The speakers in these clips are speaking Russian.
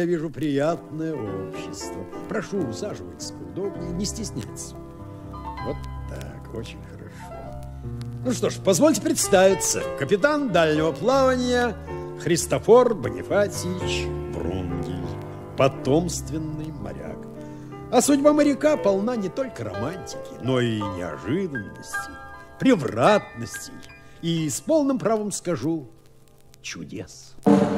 я вижу приятное общество. Прошу, усаживайтесь поудобнее, не стесняйтесь. Вот так, очень хорошо. Ну что ж, позвольте представиться. Капитан дальнего плавания Христофор Бонифатьевич Врунгель, потомственный моряк. А судьба моряка полна не только романтики, но и неожиданностей, превратностей и, с полным правом скажу, чудес.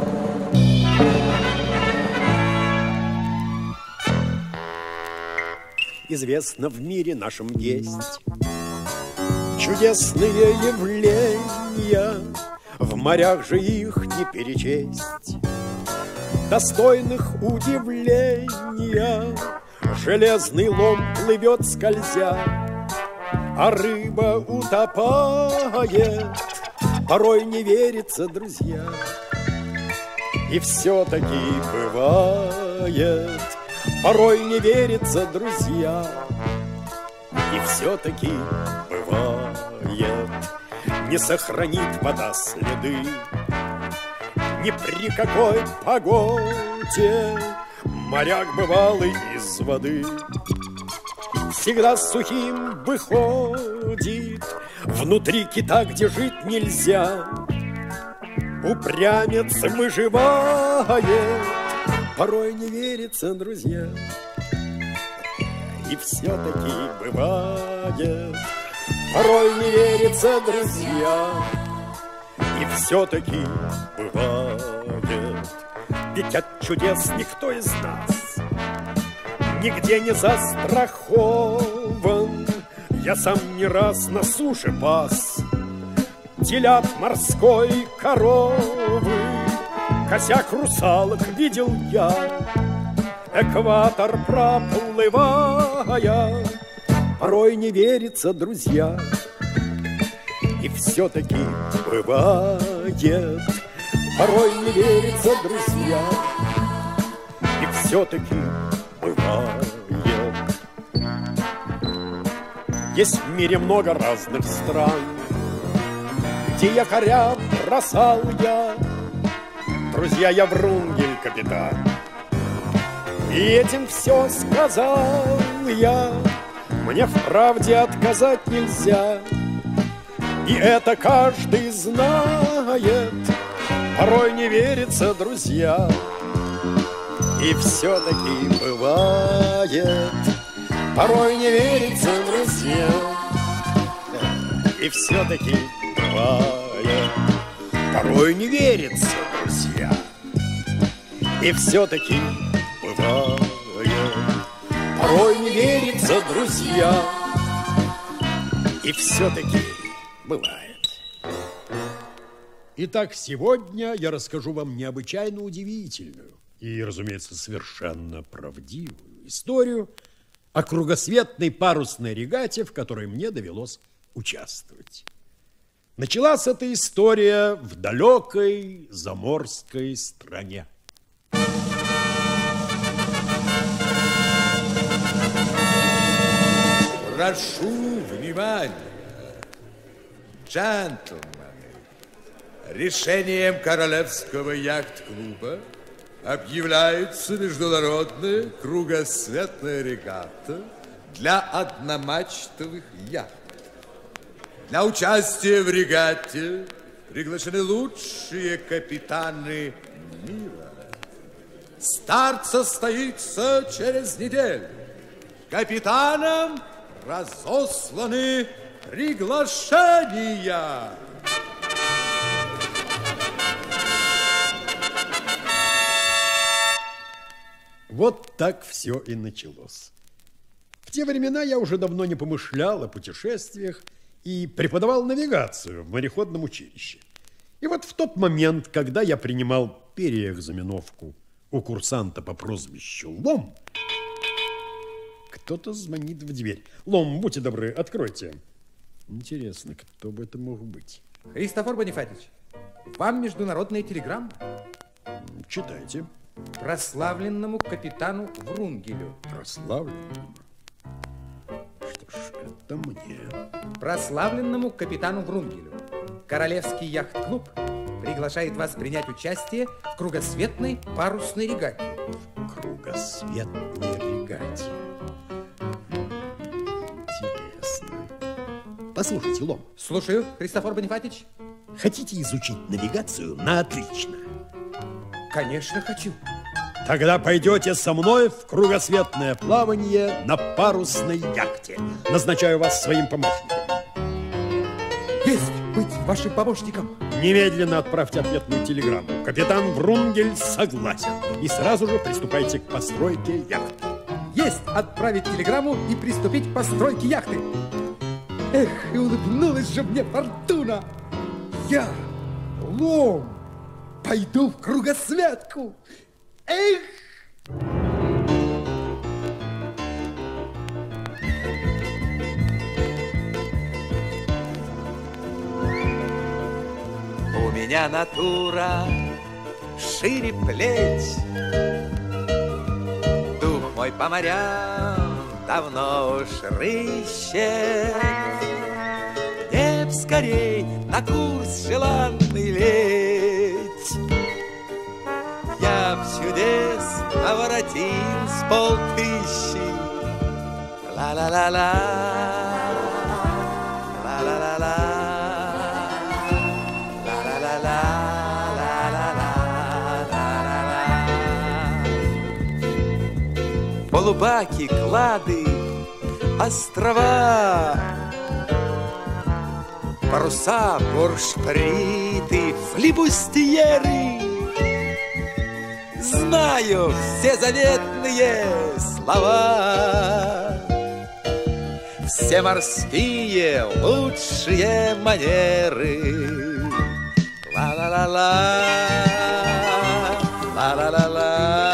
Известно в мире нашем есть чудесные явления, в морях же их не перечесть, достойных удивления. Железный лом плывет скользя, а рыба утопает. Порой не верится, друзья, и все-таки бывает. Порой не верится, друзья, и все-таки бывает. Не сохранит вода следы ни при какой погоде. Моряк бывалый из воды всегда сухим выходит. Внутри кита, где жить нельзя, упрямец выживает. Порой не верится, друзья, и все-таки бывает. Порой не верится, друзья, и все-таки бывает. Ведь от чудес никто из нас нигде не застрахован. Я сам не раз на суше пас телят морской, коровы. Косяк русалок видел я, экватор проплывая. Порой не верится, друзья, и все-таки бывает. Порой не верится, друзья, и все-таки бывает. Есть в мире много разных стран, где якоря бросал я. Друзья, я Врунгель, капитан, и этим все сказал я. Мне в правде отказать нельзя, и это каждый знает. Порой не верится, друзья, и все-таки бывает. Порой не верится, друзья, и все-таки бывает. Порой не верится, друзья, и все-таки бывает. Порой не верится, друзья, и все-таки бывает. Итак, сегодня я расскажу вам необычайно удивительную и, разумеется, совершенно правдивую историю о кругосветной парусной регате, в которой мне довелось участвовать. Началась эта история в далекой заморской стране. Прошу внимания, джентльмены. Решением Королевского яхт-клуба объявляется международная кругосветная регата для одномачтовых яхт. Для участия в регате приглашены лучшие капитаны мира. Старт состоится через неделю. Капитанам разосланы приглашения. Вот так все и началось. В те времена я уже давно не помышлял о путешествиях и преподавал навигацию в мореходном училище. И вот в тот момент, когда я принимал переэкзаменовку у курсанта по прозвищу Лом, кто-то звонит в дверь. Лом, будьте добры, откройте. Интересно, кто бы это мог быть? Христофор Бонифатьевич, вам международная телеграмма. Читайте. Прославленному капитану Врунгелю. Прославленному? Что ж, это мне. Прославленному капитану Врунгелю. Королевский яхт-клуб приглашает вас принять участие в кругосветной парусной регате. кругосветной регате. Интересно. Послушайте, Лом. Слушаю, Христофор Бонифатич. Хотите изучить навигацию на отлично? Конечно, хочу. Тогда пойдете со мной в кругосветное плавание на парусной яхте. Назначаю вас своим помощником. Есть быть вашим помощником. Немедленно отправьте ответную телеграмму. Капитан Врунгель согласен. И сразу же приступайте к постройке яхты. Есть отправить телеграмму и приступить к постройке яхты. Эх, и улыбнулась же мне фортуна. Я, Лом, пойду в кругосветку. Эх! У меня натура шире плеч, дух мой по морям давно уж рыщет. Мне б скорей на курс желанный лечь. Я б чудес наворотил с полтыщи. Ла-ла-ла-ла, ла-ла-ла-ла. Полубаки, клады, острова, паруса, буршприты, флибустьеры. Знаю все заветные слова, все морские лучшие манеры. Ла-ла-ла-ла, ла-ла-ла-ла.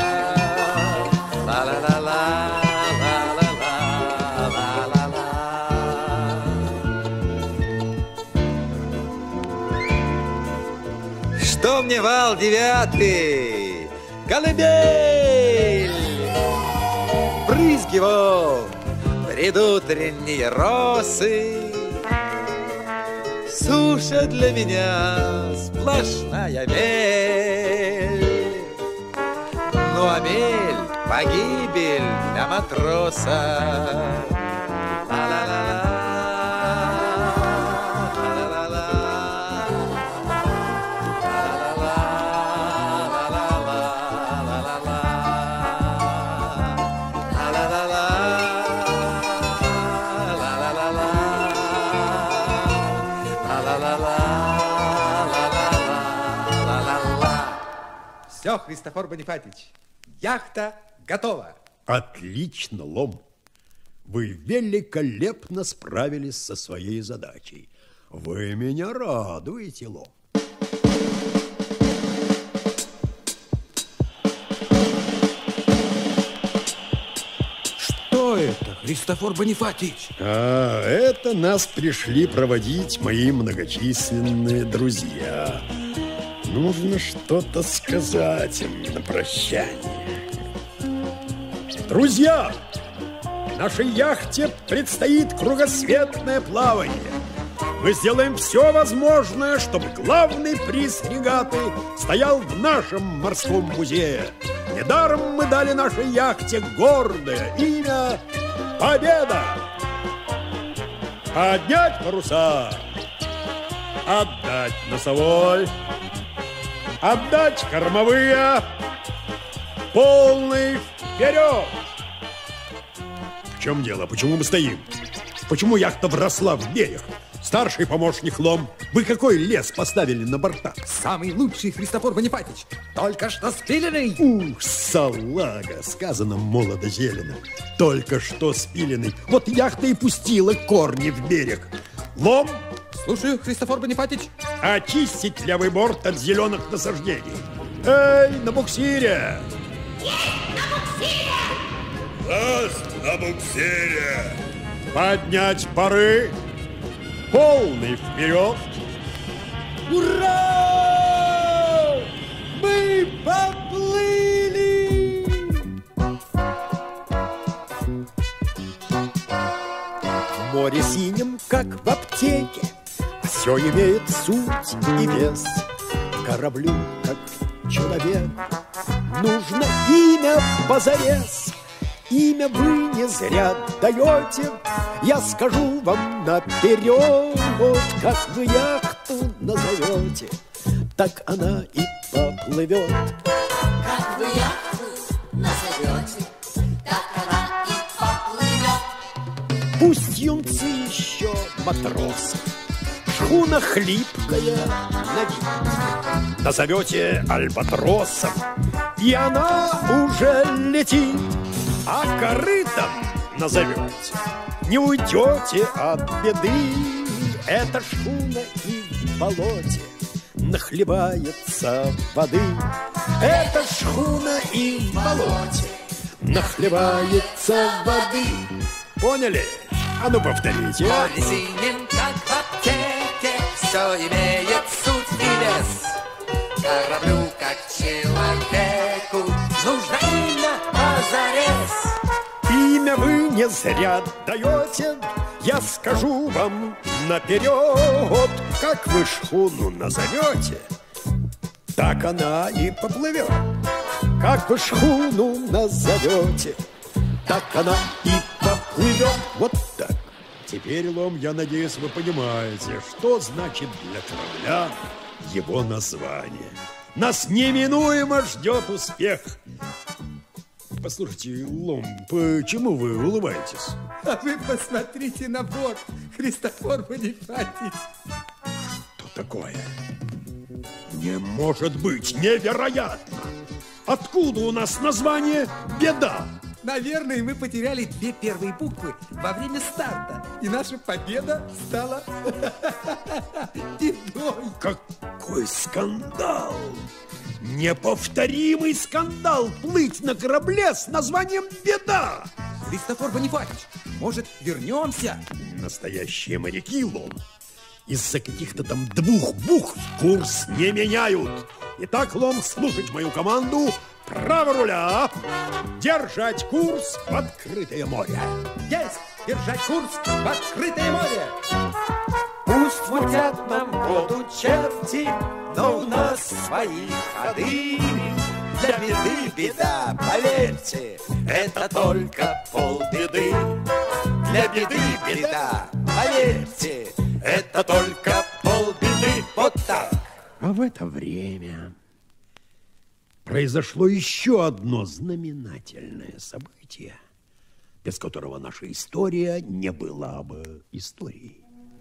Что мне вал девятый, колыбель, брызги волн, предутренние росы, суша для меня сплошная мель. Ну а мель — погибель для матроса. Все, Христофор Бонифатич, яхта готова. Отлично, Лом. Вы великолепно справились со своей задачей. Вы меня радуете, Лом. Что это, Христофор Бонифатич? Это нас пришли проводить мои многочисленные друзья. Нужно что-то сказать им на прощание. Друзья, нашей яхте предстоит кругосветное плавание. Мы сделаем все возможное, чтобы главный приз регаты стоял в нашем морском музее. Недаром мы дали нашей яхте гордое имя «Победа». Поднять паруса, отдать носовой, отдать кормовые, полный вперед! В чем дело? Почему мы стоим? Почему яхта вросла в берег? Старший помощник Лом, вы какой лес поставили на бортах? Самый лучший, Христофор Бонифатич, только что спиленный. Ух, салага, сказано молодо-зелено. Только что спиленный. Вот яхта и пустила корни в берег. Лом, Слушаю, Христофор Бонифатич. очистить левый борт от зеленых насаждений. Эй, на буксире! Ласт на буксире! Поднять пары, полный вперед. Ура! Мы поплыли! В море синем, как в аптеке, все имеет суть и вес. Кораблю, как человек, нужно имя позарез. Имя вы не зря даете, я скажу вам наперед. Как вы яхту назовете, так она и поплывет. Как вы яхту назовете, так она и поплывет. Пусть юнцы еще матросы, шхуна хлипкая на вид. Назовете альбатросом, и она уже летит. А корытом назовете, не уйдете от беды. Эта шхуна и в болоте нахлебается воды. Эта шхуна и в болоте нахлебается воды. Поняли? А ну повторите. Море синим, как в аптеке, все имеет суть и вес. Кораблю, как человеку, нужно имя позарез. Имя вы не зря даете, я скажу вам наперед. Как вы шхуну назовете, так она и поплывет. Как вы шхуну назовете, так она и поплывет. Вот так. Теперь, Лом, я надеюсь, вы понимаете, что значит для корабля его название. Нас неминуемо ждет успех. Послушайте, Лом, почему вы улыбаетесь? А вы посмотрите на борт, Христофор Бонифатич. Что такое? Не может быть, невероятно! Откуда у нас название «Беда»? Наверное, мы потеряли 2 первые буквы во время старта, и наша победа стала бедой. Какой скандал! Неповторимый скандал плыть на корабле с названием «Беда». Христофор Бонифатич, может, вернемся? Настоящие моряки, Лом, из-за каких-то там 2 букв курс не меняют. Итак, Лом, слушать мою команду. Право руля, держать курс в открытое море. Есть! Держать курс в открытое море! Пусть мутят нам воду черти, но у нас свои ходы. Для беды беда, поверьте, это только полбеды. Для беды беда, поверьте, это только полбеды. Вот так. А в это время произошло еще одно знаменательное событие, без которого наша история не была бы историей.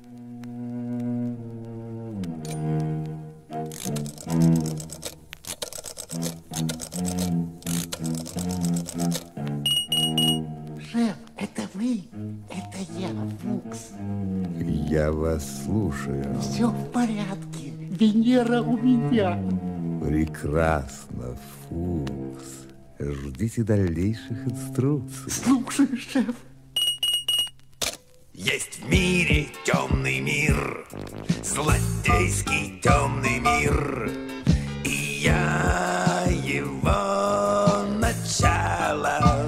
Шеф, это вы? Это я, Фукс. Я вас слушаю. Все в порядке. Венера у меня. Прекрасно, Фукс. Ждите дальнейших инструкций. Слушаю, шеф. Есть в мире темный мир, злодейский темный мир, и я его начало.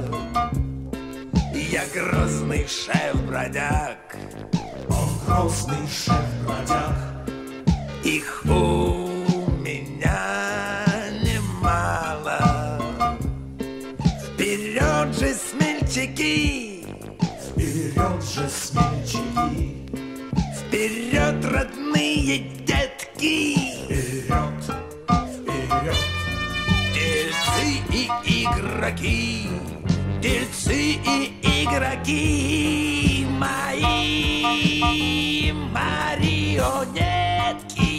Я грозный шеф-бродяг, он грозный шеф-бродяг. Их у меня немало. Вперед же, смельчаки! Вперед же, смельчаки! Вперед, родные детки! Вперед! Вперед! Дельцы и игроки! Дельцы и игроки! Мои марионетки!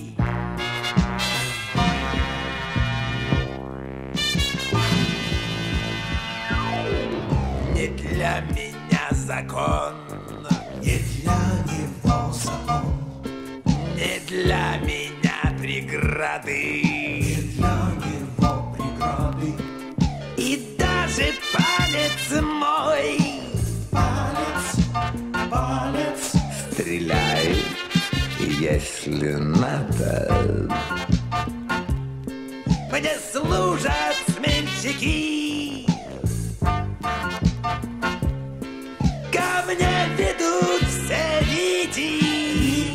Не для меня закон, не для него закон, не для меня преграды, не для него преграды. И даже палец мой, палец, стреляй, если надо. Мне служат сменщики, ко мне ведут все нити,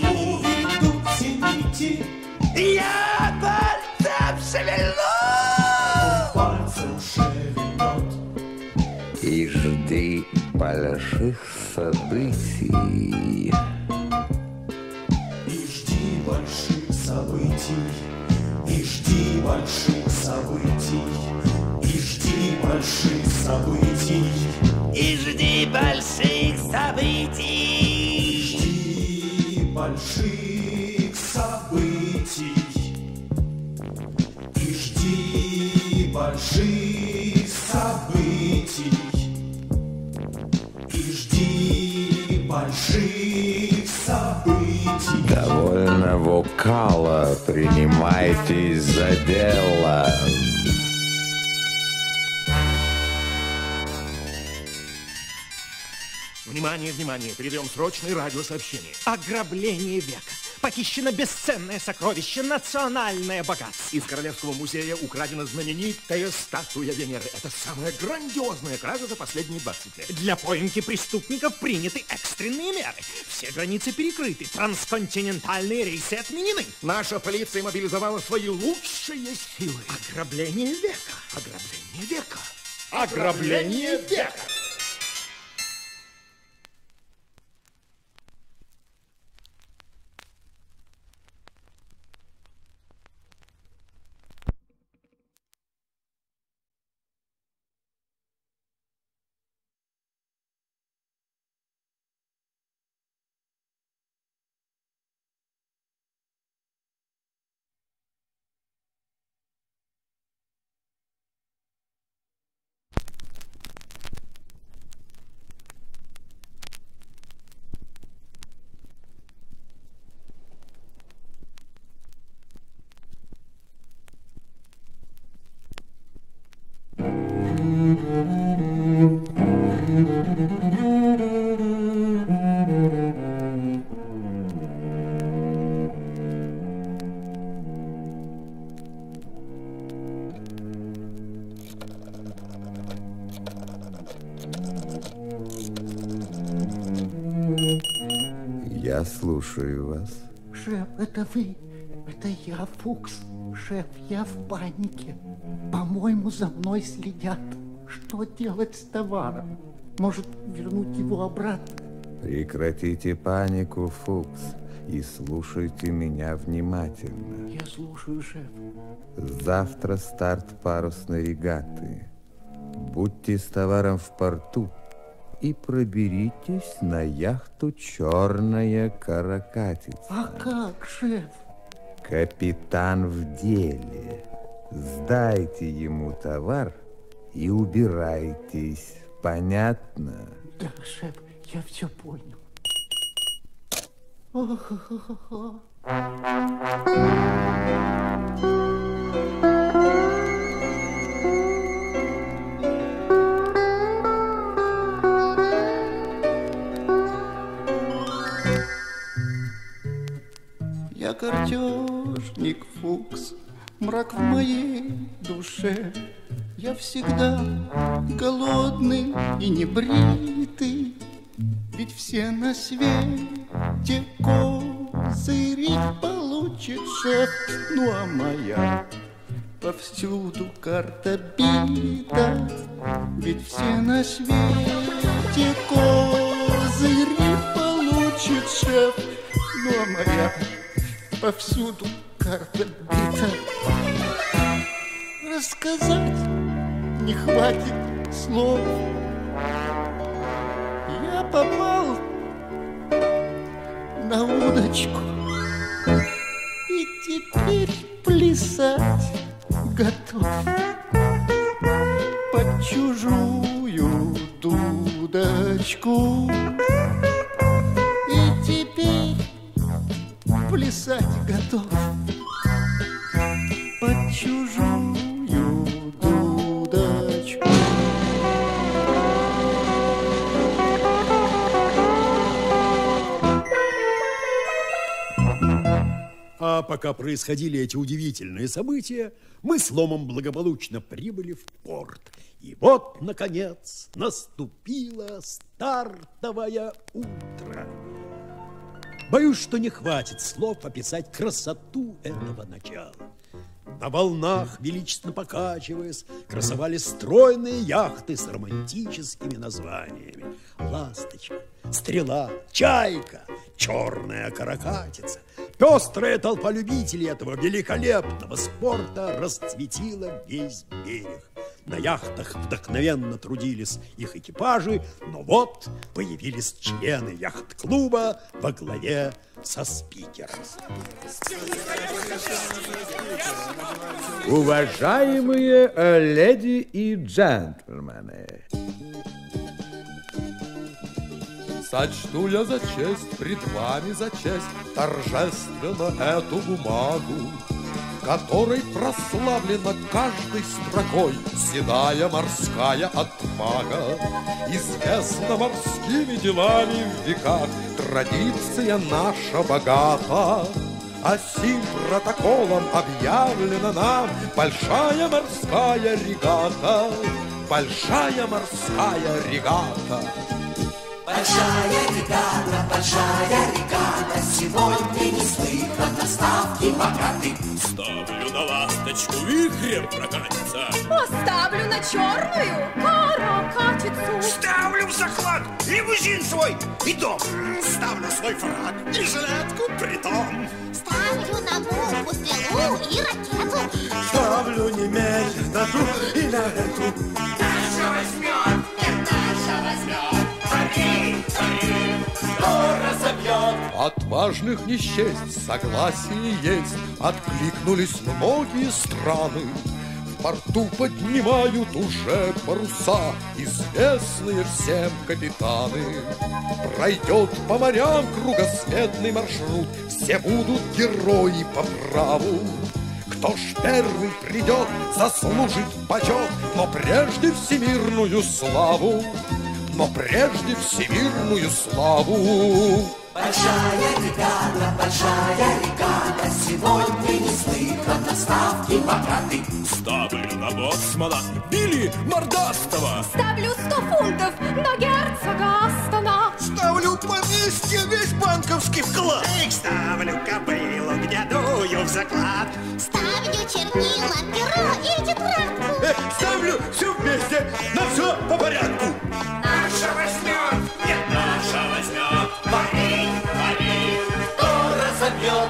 я пальцем шевельну, больших событий. И жди больших событий, и жди больших событий, и жди больших событий, И жди больших событий. жди больших событий, и жди больших событий, и жди больших событий. Довольно вокала, принимайтесь за дело. Внимание, внимание, передаем срочное радиосообщение. Ограбление века. Похищено бесценное сокровище, национальное богатство. Из Королевского музея украдена знаменитая статуя Венеры. Это самая грандиозная кража за последние 20 лет. Для поимки преступников приняты экстренные меры. Все границы перекрыты, трансконтинентальные рейсы отменены. Наша полиция мобилизовала свои лучшие силы. Ограбление века. Ограбление века. Ограбление века. Я слушаю вас. Шеф, это вы? Это я, Фукс. Шеф, я в панике. По-моему, за мной следят. Что делать с товаром? Может, вернуть его обратно? Прекратите панику, Фукс, и слушайте меня внимательно. Я слушаю, шеф. Завтра старт парусной регаты. Будьте с товаром в порту и проберитесь на яхту «Черная каракатица». А как, шеф? Капитан в деле. Сдайте ему товар и убирайтесь. Понятно? Да, шеф, я все понял. О-хо-хо-хо. Я картежник, Фукс, мрак в моей душе. Я всегда голодный и небритый, ведь все на свете козыри получит шеф. Ну а моя повсюду карта бита, ведь все на свете козыри получит шеф. Ну а моя повсюду карта бита. Рассказать не хватит слов. Я попал на удочку и теперь плясать готов под чужую дудочку. И теперь плясать готов под чужую дудочку. А пока происходили эти удивительные события, мы с Ломом благополучно прибыли в порт. И вот, наконец, наступило стартовое утро. Боюсь, что не хватит слов описать красоту этого начала. На волнах, величественно покачиваясь, красовались стройные яхты с романтическими названиями. ласточка, стрела, чайка, черная каракатица. Пестрая толпа любителей этого великолепного спорта расцветила весь берег. На яхтах вдохновенно трудились их экипажи, но вот появились члены яхт-клуба во главе со спикером. Уважаемые леди и джентльмены, сочту я за честь, пред вами за честь, торжественно эту бумагу, которой прославлена каждой строкой седая морская отвага. Известна морскими делами в веках традиция наша богата, а сим протоколом объявлена нам большая морская регата. Большая морская регата. Большая регата, сегодня неслыханно ставки богаты. Ставлю на ласточку, вихрем прокатится. Поставлю на черную каракатицу. Ставлю в заклад лимузин свой и дом. Ставлю свой фраг и жилетку притом. Ставлю на бомбу, стрелу и ракету. Ставлю немедленно тут и на эту. Наша возьмет, нет, наша возьмет. Пари, пари, кто разобьет. От важных не счесть, согласие есть. Откликнулись многие страны. В порту поднимают уже паруса, известные всем капитаны. Пройдет по морям кругосветный маршрут, все будут герои по праву. Кто ж первый придет, заслужит почет, но прежде всемирную славу. Но прежде всемирную славу. Большая регата, сегодня неслыханно ставки богаты. Ставлю на боцмана Билли Мордастова. Ставлю 100 фунтов на герцога Астона. Ставлю поместье весь банковский вклад. Ставлю кобылу к дядую в заклад. Ставлю чернила, перо и тетрадку. Ставлю все вместе, на все по порядку. Наша возьмет, нет, наша возьмет. Пари, пари, кто разобьет.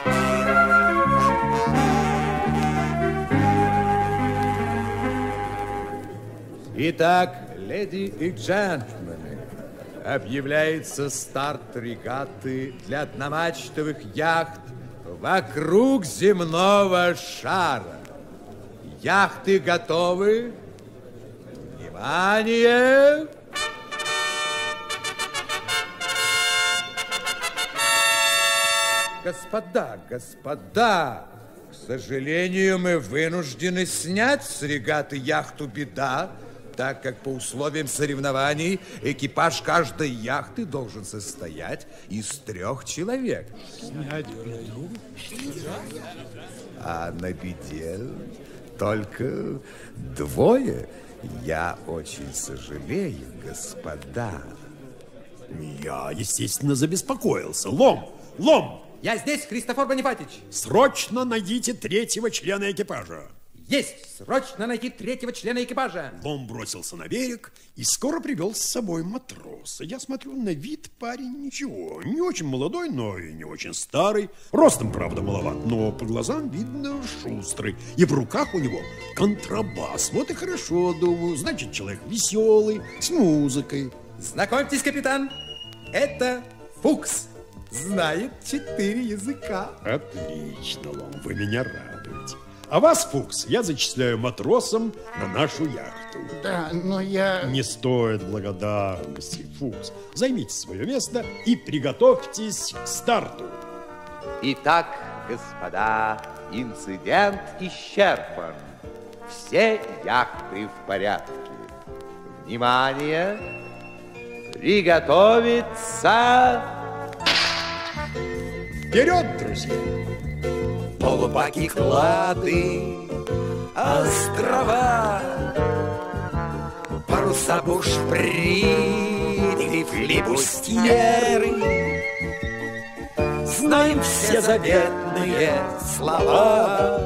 Итак, леди и джентльмены, объявляется старт регаты для одномачтовых яхт вокруг земного шара. Яхты готовы? Внимание! Господа, к сожалению, мы вынуждены снять с регаты яхту «Беда», так как по условиям соревнований экипаж каждой яхты должен состоять из 3 человек. А на «Беде» только 2. Я очень сожалею, господа. Я, естественно, забеспокоился. Лом! Я здесь, Христофор Бонифатич. Срочно найдите 3-го члена экипажа. Есть! Срочно найти 3-го члена экипажа. Лом бросился на берег и скоро привел с собой матроса. Я смотрю, на вид парень ничего. Не очень молодой, но и не очень старый. Ростом, правда, маловат, но по глазам видно шустрый. И в руках у него контрабас. Вот и хорошо, думаю. Значит, человек веселый, с музыкой. Знакомьтесь, капитан, это Фукс. Знает 4 языка. Отлично, Лом, вы меня радуете. А вас, Фукс, я зачисляю матросом на нашу яхту. Да, но я... Не стоит благодарности, Фукс. Займите свое место и приготовьтесь к старту. Итак, господа, инцидент исчерпан. Все яхты в порядке. Внимание! Приготовиться! Вперед, друзья! Полубаки, клады, острова, паруса, бушприты, флибустьеры. Знаем все заветные слова,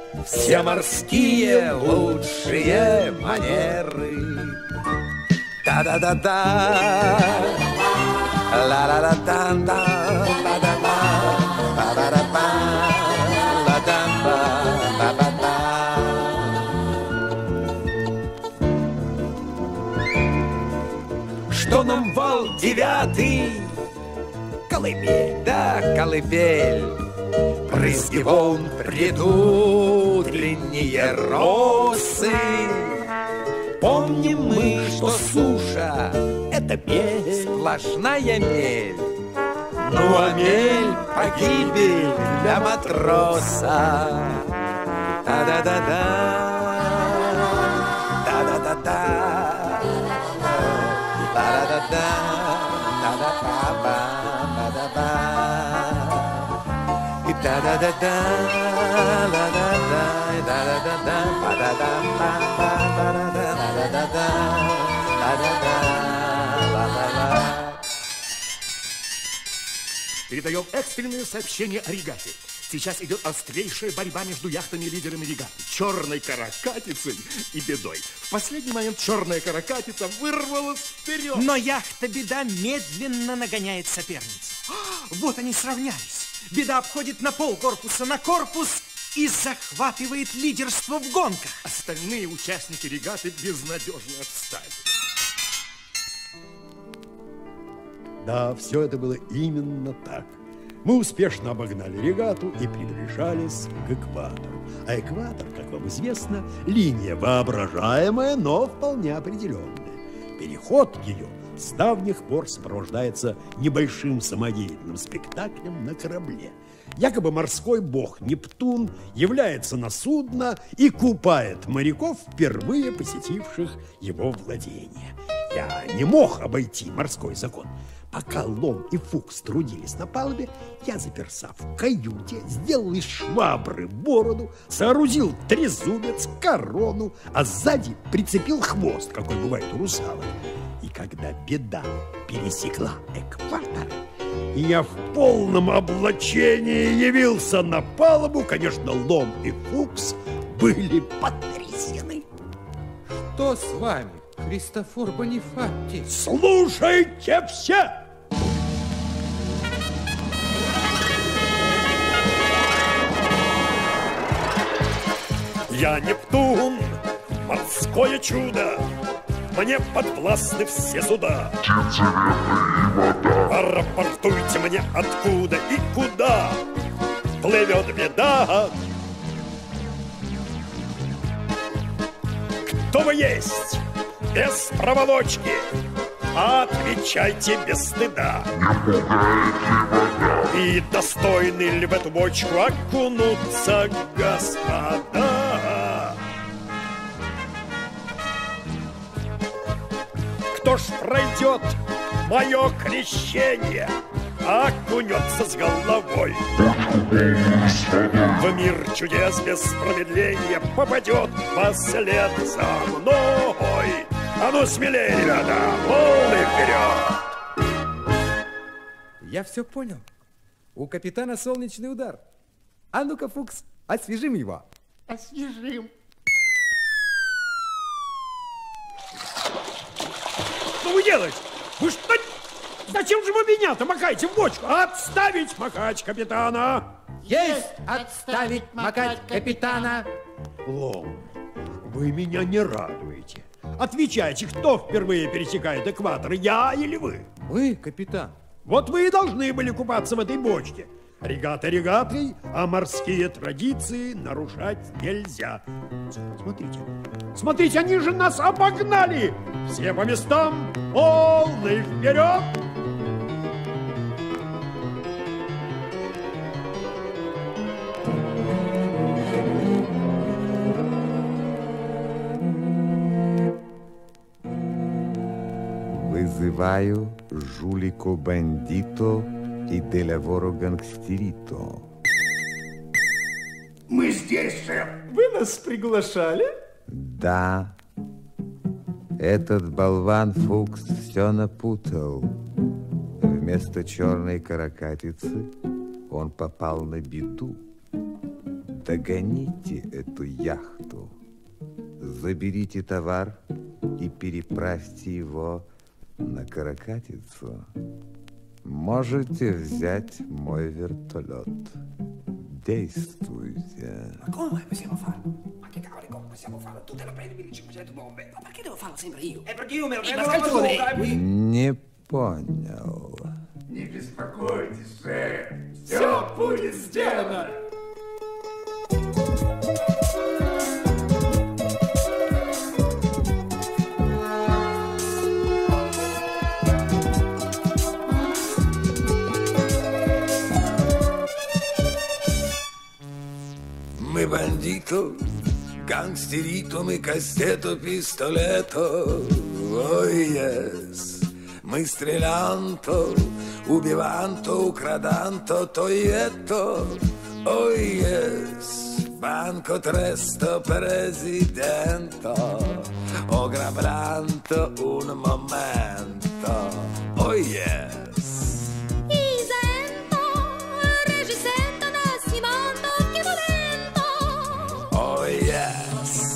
все морские лучшие манеры. да-да-да-да, ла-ла-ла-дан-дан, ба-да-ба, ба-да-да-ба, ла-дан-ба, ба-ба-ба. Что нам вал девятый? Колыбель, да, колыбель. Брызги волн предутренние росы. Помним мы, что суша — это мель, сплошная мель. Ну а мель — погибель для матроса. Да-да-да-да, да-да-да-да, да-да-да-да, да-да-ба-ба, да-да-ба. Да-да-да-да, ла-да-да, да-да-да-да, ба-да-да-ба-ба, да-да-да-да, да-да-да, ла-ла-ла. Передаем экстренное сообщение о регате. Сейчас идет острейшая борьба между яхтами и лидерами регаты. Черной каракатицей и бедой. В последний момент черная каракатица вырвалась вперед. Но яхта Беда медленно нагоняет соперницу. Вот они сравнялись. Беда обходит на полкорпуса на корпус и захватывает лидерство в гонках. Остальные участники регаты безнадежно отстали. Да, все это было именно так. Мы успешно обогнали регату и приближались к экватору. А экватор, как вам известно, линия воображаемая, но вполне определенная. Переход ее с давних пор сопровождается небольшим самодеятельным спектаклем на корабле. Якобы морской бог Нептун является на судно и купает моряков, впервые посетивших его владения. Я не мог обойти морской закон. Пока Лом и Фукс трудились на палубе, я заперся в каюте, сделал из швабры бороду, соорудил трезубец, корону, а сзади прицепил хвост, какой бывает у русалок. И когда Беда пересекла экватор, я в полном облачении явился на палубу, конечно, Лом и Фукс были потрясены. Что с вами, Христофор Бонифатий? Слушайте все! Я Нептун, морское чудо, мне подвластны все суда. Рапортуйте мне, откуда и куда плывет Беда. Кто вы есть? Без проволочки. Отвечайте без стыда. И достойны ли в эту бочку окунуться господа? Кто ж пройдет мое крещение, окунется с головой в мир чудес без промедления, попадет вслед за мной. А ну смелее, ребята, волны вперед! Я все понял. У капитана солнечный удар. А ну-ка, Фукс, освежим его. Освежим. Что вы делаете? Вы что? Зачем же вы меня-то макаете в бочку? Отставить макать капитана! Есть отставить макать капитана! Лом, вы меня не радуете. Отвечайте, кто впервые пересекает экватор, я или вы? Мы, капитан. Вот вы и должны были купаться в этой бочке. Регата регатой, а морские традиции нарушать нельзя. Смотрите, смотрите, они же нас обогнали! Все по местам, волны вперед! Вызываю жулико-бандито и делаворо-гангстерито. Мы здесь, шеф. Вы нас приглашали? Да. Этот болван Фукс все напутал. Вместо черной каракатицы он попал на беду. Догоните эту яхту, заберите товар и переправьте его на каракатицу. Можете взять мой вертолет. Действуйте. Ma come possiamo farlo? Ma che cavolo, come possiamo farlo? Tu te lo prendi 1500 bombe. Ma perché devo farlo sempre io? È perché io me lo prendo da solo. Не понял. Не беспокойтесь, шеф. Все будет сделано. Мы бандито, гангстерито, мы кастето, пистолето. Ой, yes. Мы стрелянто, убиванто, украданто, тоиетто. Ой, yes. Banco tresto presidento, o grabranto un momento. Oh yes. Isento, regisento, nascimento, che volento. Oh yes.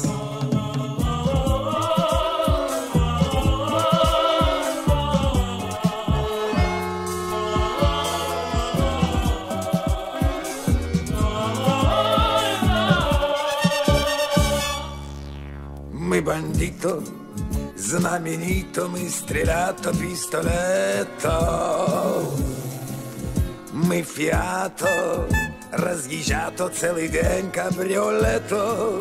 Мы бандито, знаменито, мы стрелято, пистолето. Мы фиато, разъезжато, целый день кабриолето.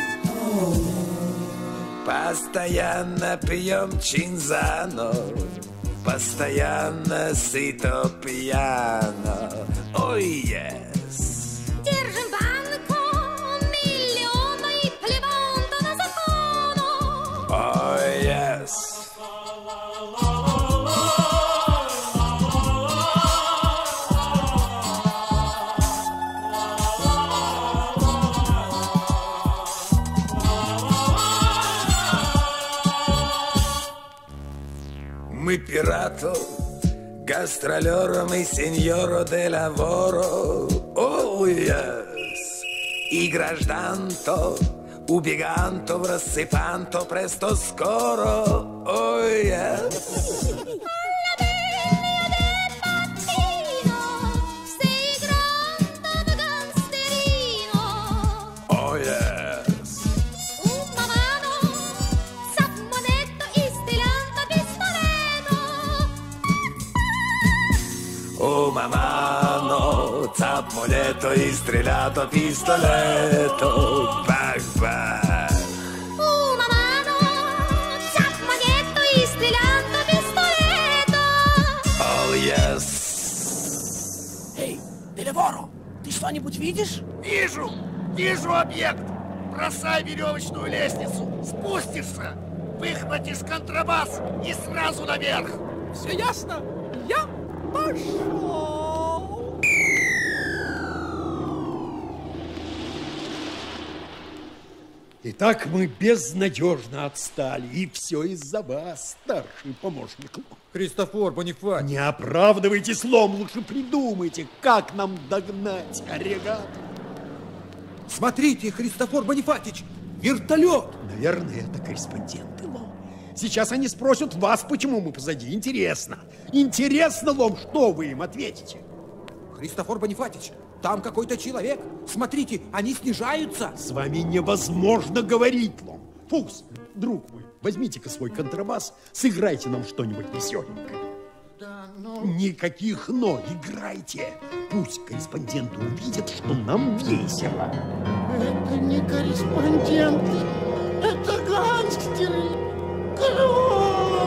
Постоянно пьем чинзано, постоянно сыто пьяно. Ой, yes. Держим банку, миллиона и плеванта на закону. Oh, yes. Мы пирато, гастролером и сеньоро де лаворо. Oh, yes. И гражданто, убеганто, рассыпанто, престо скоро. Oh, yes. Oh, yes. Una mano, saponetto, istilanto, pistoletto. Oh, mamano, zappoletto, istrellato, pistoletto. Bang, bang. Una mano, saponetto, istilanto, pistoletto. Oh, yes. Эй, Белевору, ты что-нибудь видишь? Вижу! Вижу объект! Бросай веревочную лестницу! Спустишься! Выхватишь контрабас и сразу наверх! Все ясно? Я пошел! Итак, мы безнадежно отстали, и все из-за вас, старший помощник. Христофор Бонифатич. Не оправдывайте слом, лучше придумайте, как нам догнать регату. Смотрите, Христофор Бонифатич, вертолет. Наверное, это корреспонденты, Лом. Сейчас они спросят вас, почему мы позади. Интересно. Интересно, Лом, что вы им ответите? Христофор Бонифатич, там какой-то человек. Смотрите, они снижаются. С вами невозможно говорить, Лом. Фукс, друг мой, возьмите-ка свой контрабас, сыграйте нам что-нибудь веселенькое. Да, но... Никаких «но», играйте. Пусть корреспонденты увидят, что нам весело. Это не корреспонденты, это гангстеры. Клоун!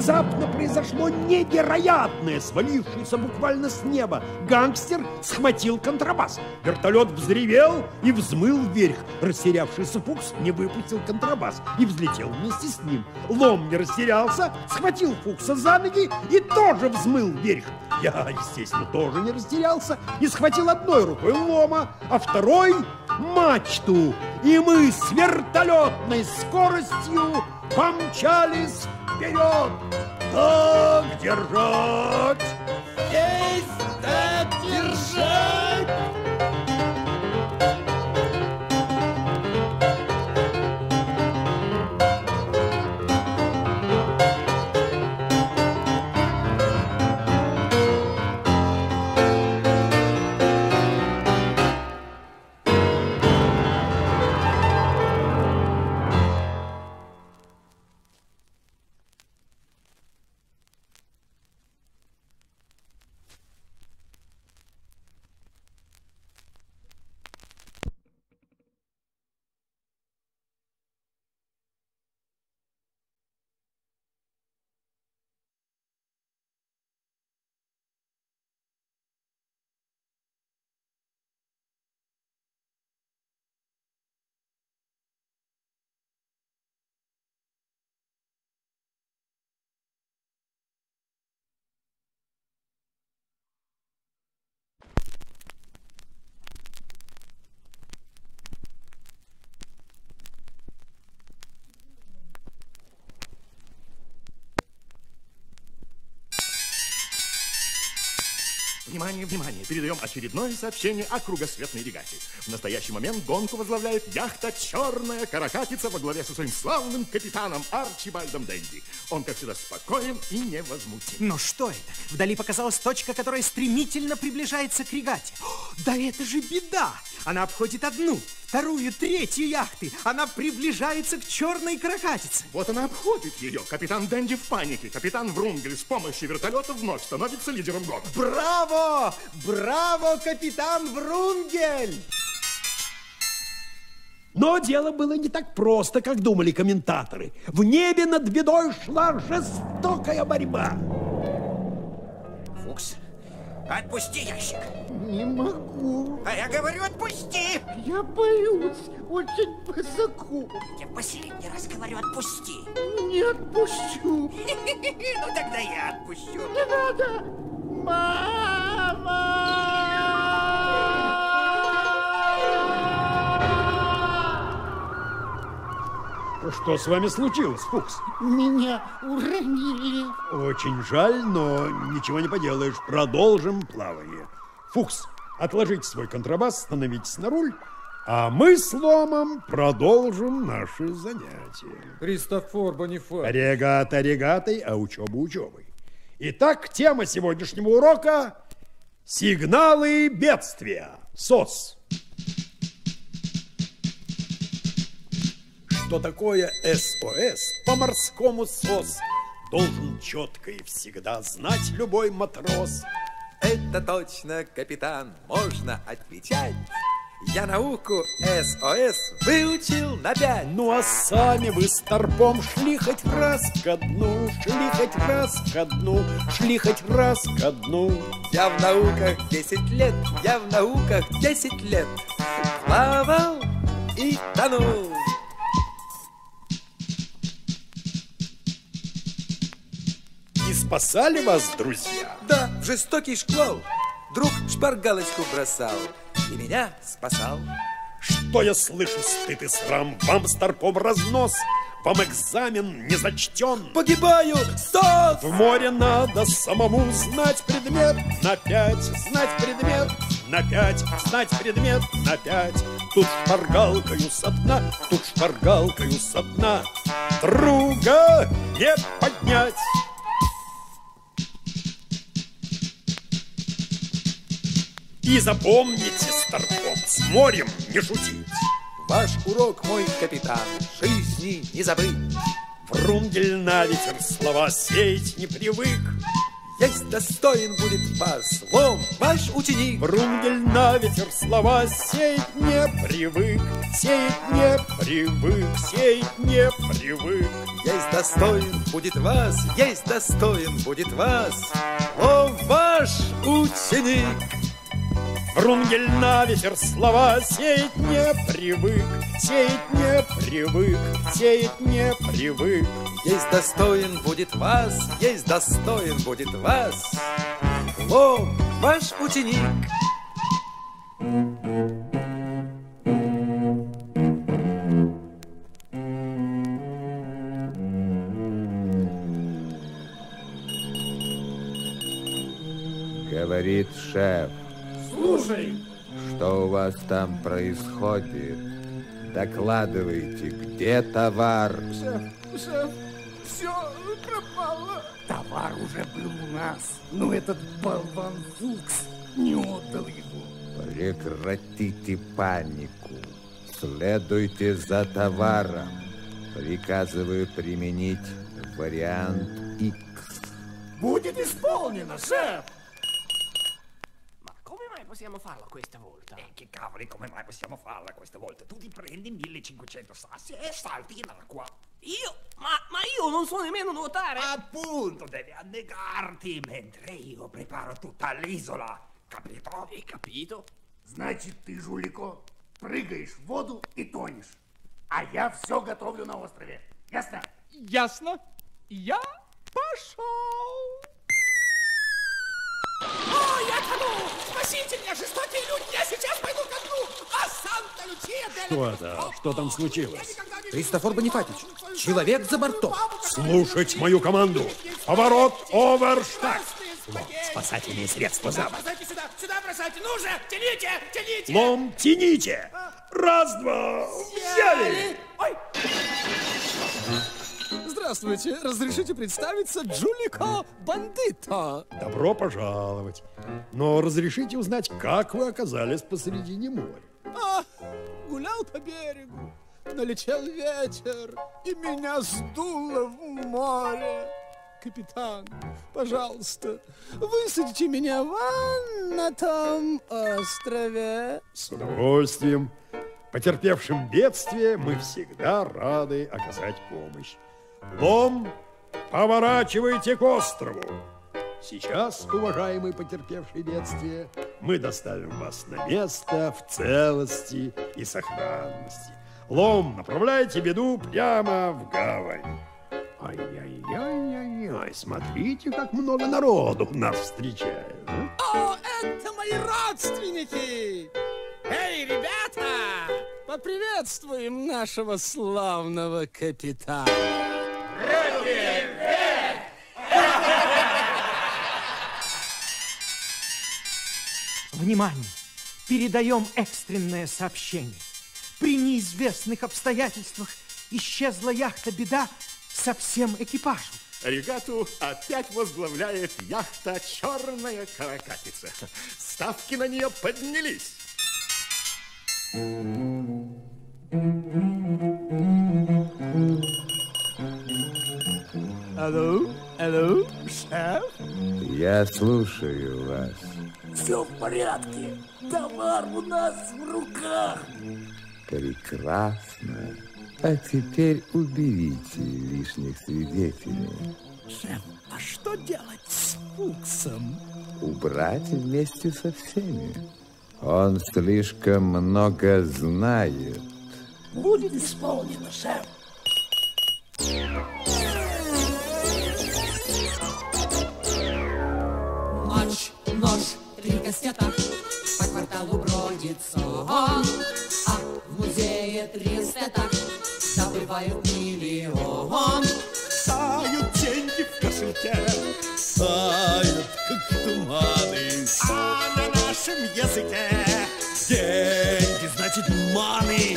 внезапно произошло невероятное, свалившееся буквально с неба. Гангстер схватил контрабас. Вертолет взревел и взмыл вверх. Растерявшийся Фукс не выпустил контрабас и взлетел вместе с ним. Лом не растерялся, схватил Фукса за ноги и тоже взмыл вверх. Я, естественно, тоже не растерялся и схватил одной рукой Лома, а второй мачту. И мы с вертолетной скоростью помчались вперед. Так держать! Есть так держать! Внимание, внимание! Передаем очередное сообщение о кругосветной регате. В настоящий момент гонку возглавляет яхта «Черная каракатица» во главе со своим славным капитаном Арчибальдом Денди. Он, как всегда, спокоен и невозмутим. Но что это? Вдали показалась точка, которая стремительно приближается к регате. Да это же беда! Она обходит одну, вторую, третью яхты. Она приближается к «Черной каракатице». Вот она обходит ее. Капитан Денди в панике. Капитан Врунгель с помощью вертолета вновь становится лидером гонки. Браво! Браво, капитан Врунгель! Но дело было не так просто, как думали комментаторы. В небе над бедой шла жестокая борьба. Фукс, отпусти ящик. Не могу. А я говорю, отпусти. Я боюсь, очень высоко. Я последний раз говорю, отпусти. Не отпущу. Ну тогда я отпущу. Не надо. Мама! Что с вами случилось, Фукс? Меня уронили. Очень жаль, но ничего не поделаешь. Продолжим плавание. Фукс, отложите свой контрабас, становитесь на руль, а мы с Ломом продолжим наши занятия. Христофор Бонифат. Регата регатой, а учеба учебой. Итак, тема сегодняшнего урока – сигналы бедствия. СОС. Что такое СОС? По-морскому СОС должен четко и всегда знать любой матрос. Это точно, капитан, можно отвечать. Я науку СОС выучил на 5. Ну а сами вы с торпом шли хоть раз ко дну, шли хоть раз ко дну, шли хоть раз ко дну. Я в науках 10 лет, я в науках 10 лет. Плавал и тонул. И спасали вас, друзья? Да, в жестокий шквал друг шпаргалочку бросал и меня спасал. Что я слышу, стыд и срам, вам с торпом разнос, вам экзамен не зачтен. Погибаю, СОС! В море надо самому знать предмет на 5, знать предмет на 5, знать предмет на 5. Тут шпаргалкою со дна, тут шпаргалкою со дна друга не поднять. И запомните, с торпом, с морем не шутить. Ваш урок, мой капитан, жизни не забыть. Врунгель на ветер слова сеять не привык. есть достоин будет вас. Лом, ваш ученик. Врунгель на ветер слова сеять не привык, сеять не привык, сеять не привык. Есть достоин будет вас, есть достоин будет вас. Лом, ваш ученик. Врунгель на ветер слова сеять не привык, сеять не привык, сеять не привык. Есть достоин будет вас, есть достоин будет вас. Лом, ваш ученик. Говорит шеф. Слушай. Что у вас там происходит? Докладывайте, где товар? Шеф, все пропало. Товар уже был у нас, но этот болван Фукс не отдал его. Прекратите панику. Следуйте за товаром. Приказываю применить вариант X. Будет исполнено, шеф! Come mai possiamo farlo questa volta? Che cavoli, come mai possiamo farla questa volta? Tu ti prendi 1500 sassi e salti in acqua. Io? Ma io non so nemmeno nuotare! Appunto, devi annegarti mentre io preparo tutta l'isola. Capito? Hai capito? Значит, ты, жулико, прыгаешь в воду и тонешь. А я все готовлю на острове. Ясно? Ясно. Я пошел. О, я тону! Спасите меня, жестокие люди! Я сейчас пойду ко дну! А Санта-Лучия дель... Что это? Что там случилось? Христофор Бонифатич, человек за бортом. Слушать мою команду. Поворот оверштаг. Спасательные средства за... Бросайте сюда! Сюда бросайте! Ну же! Тяните! Тяните! Лом, тяните! Раз-два! Взяли! Ой! Здравствуйте, разрешите представиться, Джулико Бандито. Добро пожаловать. Но разрешите узнать, как вы оказались посредине моря? Гулял по берегу, налетел ветер, и меня сдуло в море. Капитан, пожалуйста, высадите меня на том острове. С удовольствием. Потерпевшим бедствие мы всегда рады оказать помощь. Лом, поворачивайте к острову. Сейчас, уважаемый потерпевший бедствие, мы доставим вас на место в целости и сохранности. Лом, направляйте беду прямо в гавань. Ай-яй-яй-яй-яй, смотрите, как много народу нас встречает. О, это мои родственники! Эй, ребята, поприветствуем нашего славного капитана. Внимание! Передаем экстренное сообщение. При неизвестных обстоятельствах исчезла яхта «Беда» со всем экипажем. Регату опять возглавляет яхта «Черная каракатица». Ставки на нее поднялись. Алло, алло, шеф? Я слушаю вас. Все в порядке. Товар у нас в руках. Прекрасно. А теперь уберите лишних свидетелей. Шеф, а что делать с Фуксом? Убрать вместе со всеми. Он слишком много знает. Будет исполнено, шеф. Ночь, 3 кастета, по кварталу бродит сон, а в музее 300 так добывают миллион. Тают деньги в кошельке, тают, как туманы, а на нашем языке деньги значит money.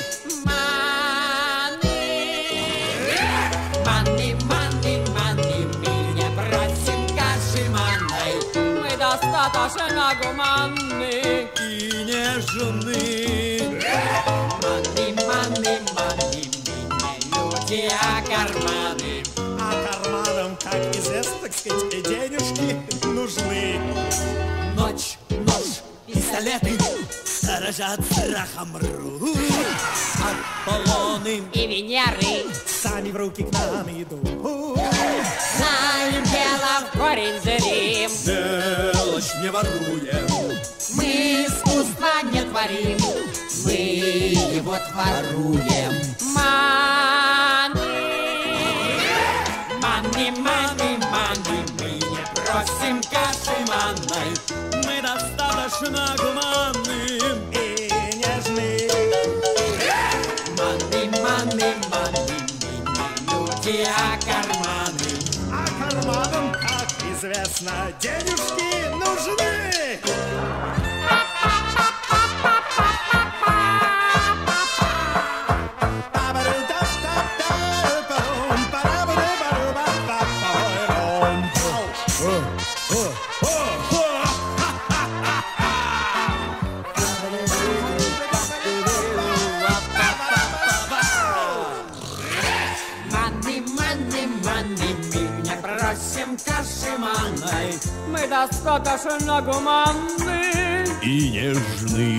Достаточно гуманны и нежны. Мани, не люди, а карманы. А карманам, как известно, так сказать, денежки дрожат страхом рут. Аполлоны и Венеры сами в руки к нам идут. знаем дело в корень зрим. Мелочь не воруем, Мы искусства не творим, мы его творуем. Мани, мы не просим каши манной. мы достаточно гуманны и нежны. Мани, мы не люди, а карманы. А карманам, как известно, денежки нужны. Каши манной, мы достаточно гуманны И нежны.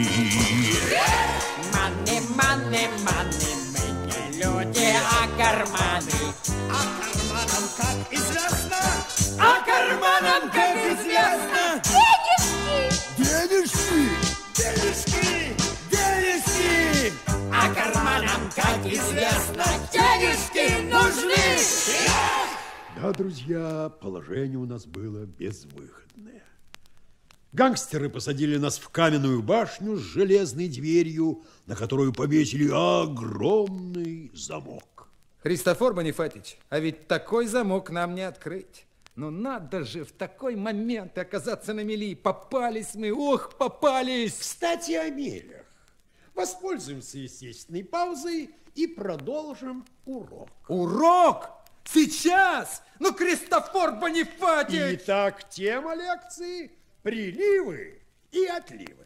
Мани, мы не люди, а карманы. А карманам, как известно, А карманам, как известно, денежки, денежки, денежки. А карманам, как известно, денежки нужны. Да, друзья, положение у нас было безвыходное. Гангстеры посадили нас в каменную башню с железной дверью, на которую повесили огромный замок. Христофор Бонифатич, а ведь такой замок нам не открыть. Ну надо же в такой момент оказаться на мели. Попались мы, ох, попались. Кстати, о мелях. Воспользуемся естественной паузой и продолжим урок. Урок? Сейчас? Ну, Христофор Бонифатич! Итак, тема лекции – приливы и отливы.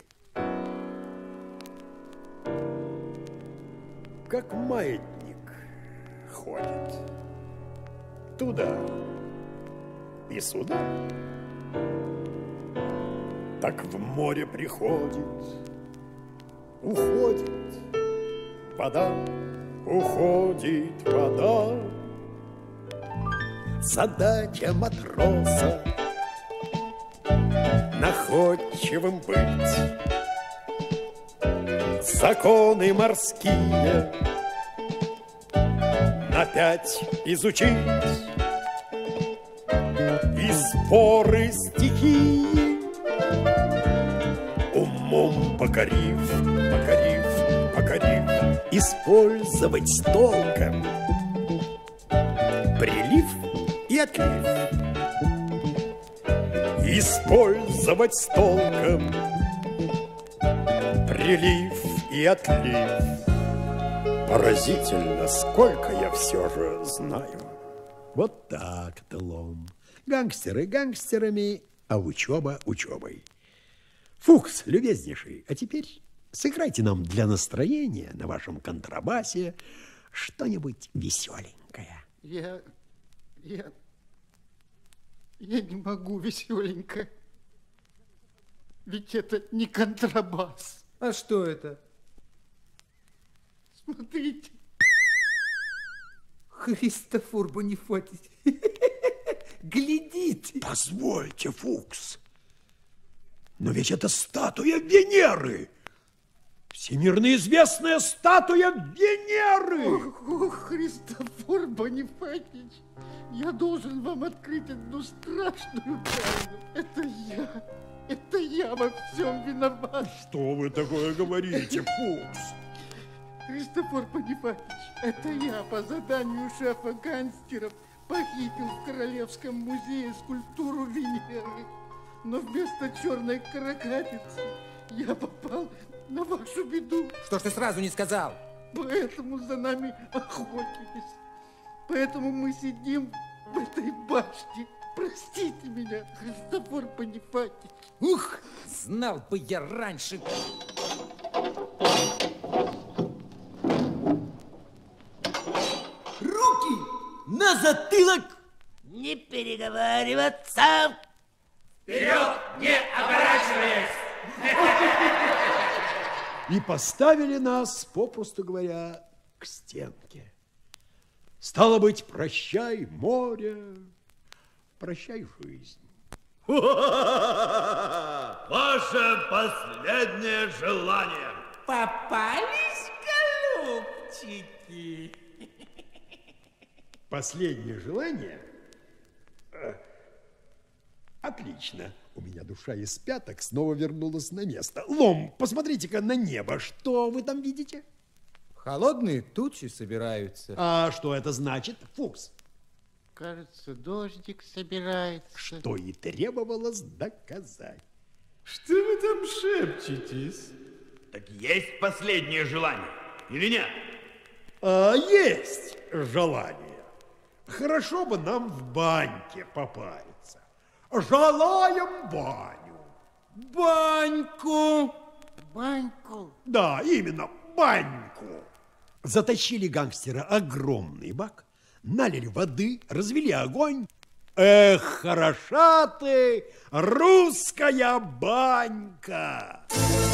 Как маятник ходит туда и сюда, так в море приходит, уходит вода, уходит вода. Задача матроса находчивым быть, законы морские на 5 изучить и споры стихии умом покорив, использовать с толком прилив и отлив. Использовать с толком прилив и отлив. Поразительно, сколько я все же знаю. Вот так-то, Лом. Гангстеры гангстерами, а учеба учебой. Фукс, любезнейший, а теперь сыграйте нам для настроения на вашем контрабасе что-нибудь веселенькое. Я не могу веселенько. Ведь это не контрабас. А что это? Смотрите. Христофор Бонифатич. Глядите. Позвольте, Фукс. Но ведь это статуя Венеры. Всемирно известная статуя Венеры. Ох, Христофор Бонифатич, я должен вам открыть одну страшную тайну. Это я во всем виноват. Что вы такое говорите, Фукс? Христофор Бонифатич, это я по заданию шефа гангстеров похитил в Королевском музее скульптуру Венеры. Но вместо черной каракатицы я попал на вашу беду. Что ж ты сразу не сказал? Поэтому за нами охотились. Поэтому мы сидим в этой башне. Простите меня, Христофор Бонифатич. Ух, знал бы я раньше. Руки на затылок! Не переговариваться! Вперед, не оборачиваясь! и поставили нас, попросту говоря, к стенке. Стало быть, прощай, море, прощай, жизнь. Ваше последнее желание. Попались, голубчики? Последнее желание? Отлично. У меня душа из пяток снова вернулась на место. Лом, посмотрите-ка на небо. Что вы там видите? Холодные тучи собираются. А что это значит, Фукс? Кажется, дождик собирается. Что и требовалось доказать. Что вы там шепчетесь? Так есть последнее желание или нет? Есть желание. Хорошо бы нам в баньке попариться. Желаем баню. Баньку. Баньку? Да, именно, баньку. Затащили гангстера огромный бак, налили воды, развели огонь. Эх, хороша ты, русская банька!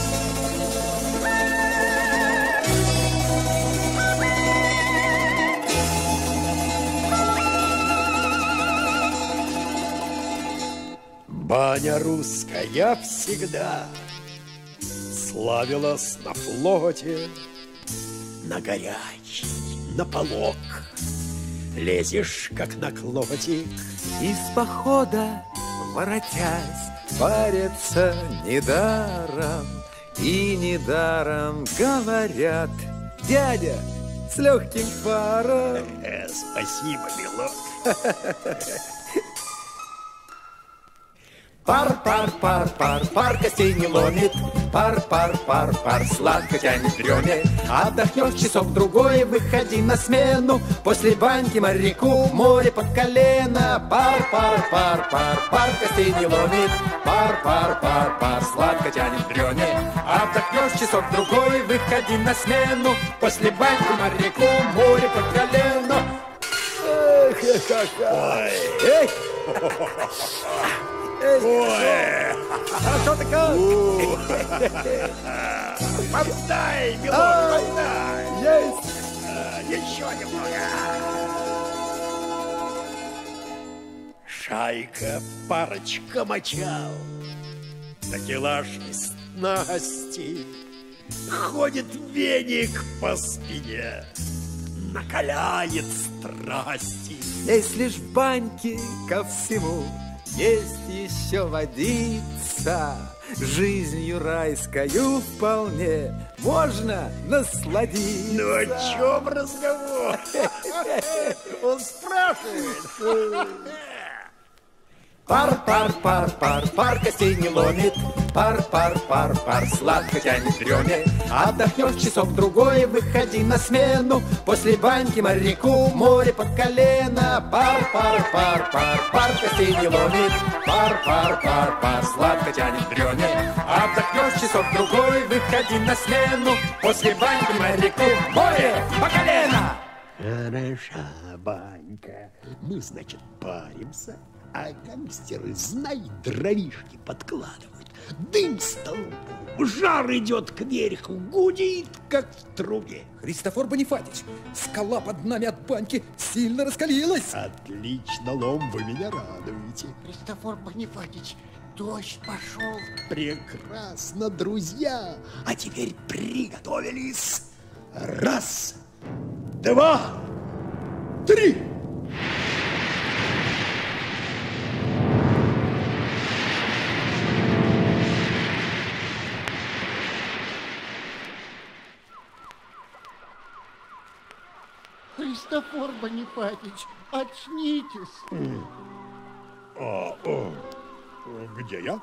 Баня русская всегда славилась на флоте, на горячий, на полок. Лезешь, как на клотик. Из похода, воротясь, парятся недаром. И недаром говорят: дядя, с легким паром. Спасибо, милок. Пар, пар, пар, пар, пар костей не ломит. Пар, пар, пар, пар, сладко тянет дреме. Отдохнешь часок-другой, выходи на смену. После баньки моряку море по колено. Пар, пар, пар, пар, пар костей не ломит. Пар, пар, пар, пар, сладко тянет дреме. Отдохнешь часок-другой, выходи на смену. После баньки моряку море по колено. Эх, какая! Эй! Ой! Хорошо-то как? Подай, милок, подай! Есть! Еще немного! Шайка, парочка мочал, такелаж из снасти, ходит веник по спине, накаляет страсти. Если ж в баньке ко всему есть еще водица, жизнью райскою вполне можно насладиться. Ну о чем разговор? Он спрашивает. Пар, пар, пар, пар, пар костей не ломит. Пар, пар, пар, пар, сладко тянет дреме. Отдохнешь часок-другой, выходи на смену. После баньки моряку море по колено. Пар, пар, пар, пар, пар костей не ломит. Пар, пар, пар, пар, сладко тянет дреме. Отдохнешь часок-другой, выходи на смену. После баньки моряку море по колено. Хороша банька. Мы, значит, паримся, а гангстеры, знай, дровишки подкладывают. Дым столбом, жар идет кверху, гудит, как в трубе. Христофор Бонифатич, скала под нами от баньки сильно раскалилась. Отлично, Лом, вы меня радуете. Христофор Бонифатич, дождь пошел. Прекрасно, друзья. А теперь приготовились. Раз, два, три. Христофор Бонифатич, очнитесь. Где я?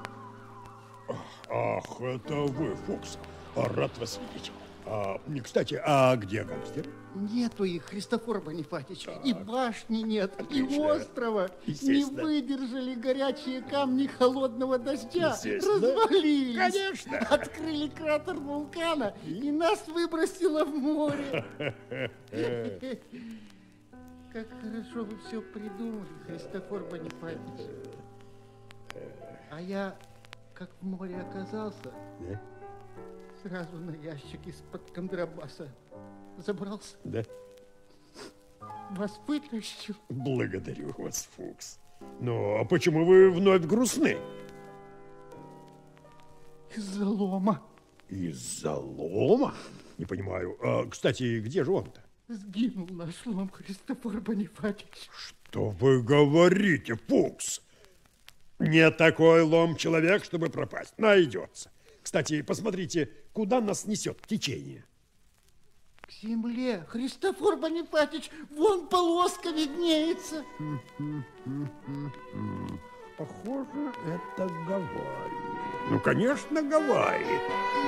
Ах, это вы, Фукс. Рад вас видеть. Кстати, а где гангстер? Нету их, Христофор Бонифатич. И башни нет, и острова. Не выдержали горячие камни холодного дождя. Развалились. Конечно. Открыли кратер вулкана, и нас выбросило в море. Как хорошо вы все придумали, Христофор Бонифатич. А я, как в море оказался, Сразу на ящик из-под контрабаса забрался. Да. Вас вытащил. Благодарю вас, Фукс. Но почему вы вновь грустны? Из-за лома. Из-за лома? Не понимаю. Кстати, где же он-то? Сгинул наш лом, Христофор Бонифатич. Что вы говорите, Фукс? Не такой лом человек, чтобы пропасть. Найдется. Кстати, посмотрите, куда нас несет течение. К земле. Христофор Бонифатич, вон полоска виднеется. Похоже, это Гавайи. Ну, конечно, Гавайи.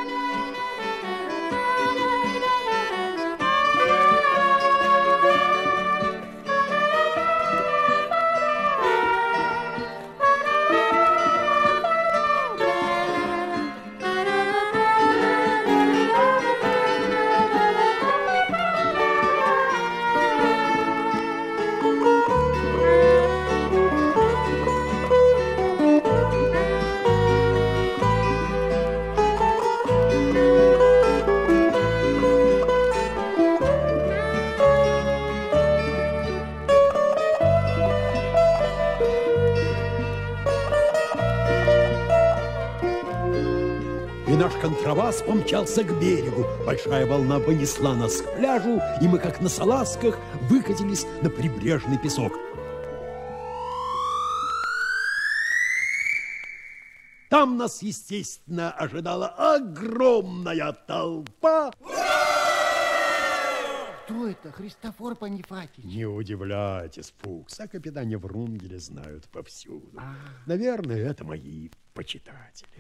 Контрабас помчался к берегу. Большая волна понесла нас к пляжу, и мы, как на салазках, выкатились на прибрежный песок. Там нас, естественно, ожидала огромная толпа. Кто это, Христофор Бонифатич? Не удивляйтесь, Фукс, о капитане Врунгеле знают повсюду. Наверное, это мои почитатели.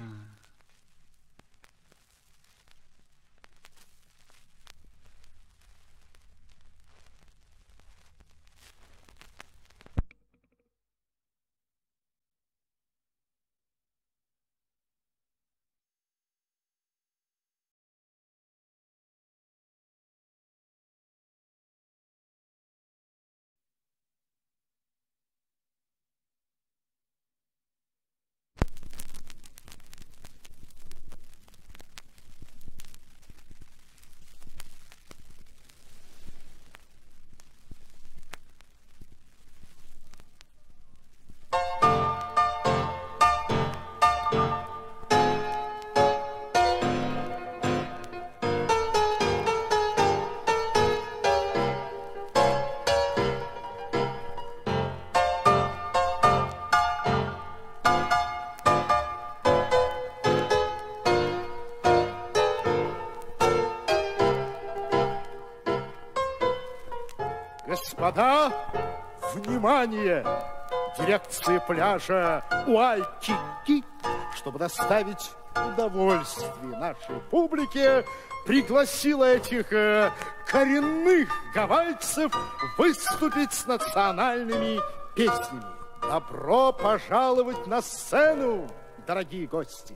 Господа, внимание! Дирекция пляжа Уайкики, чтобы доставить удовольствие нашей публике, пригласила этих коренных гавайцев выступить с национальными песнями. Добро пожаловать на сцену, дорогие гости!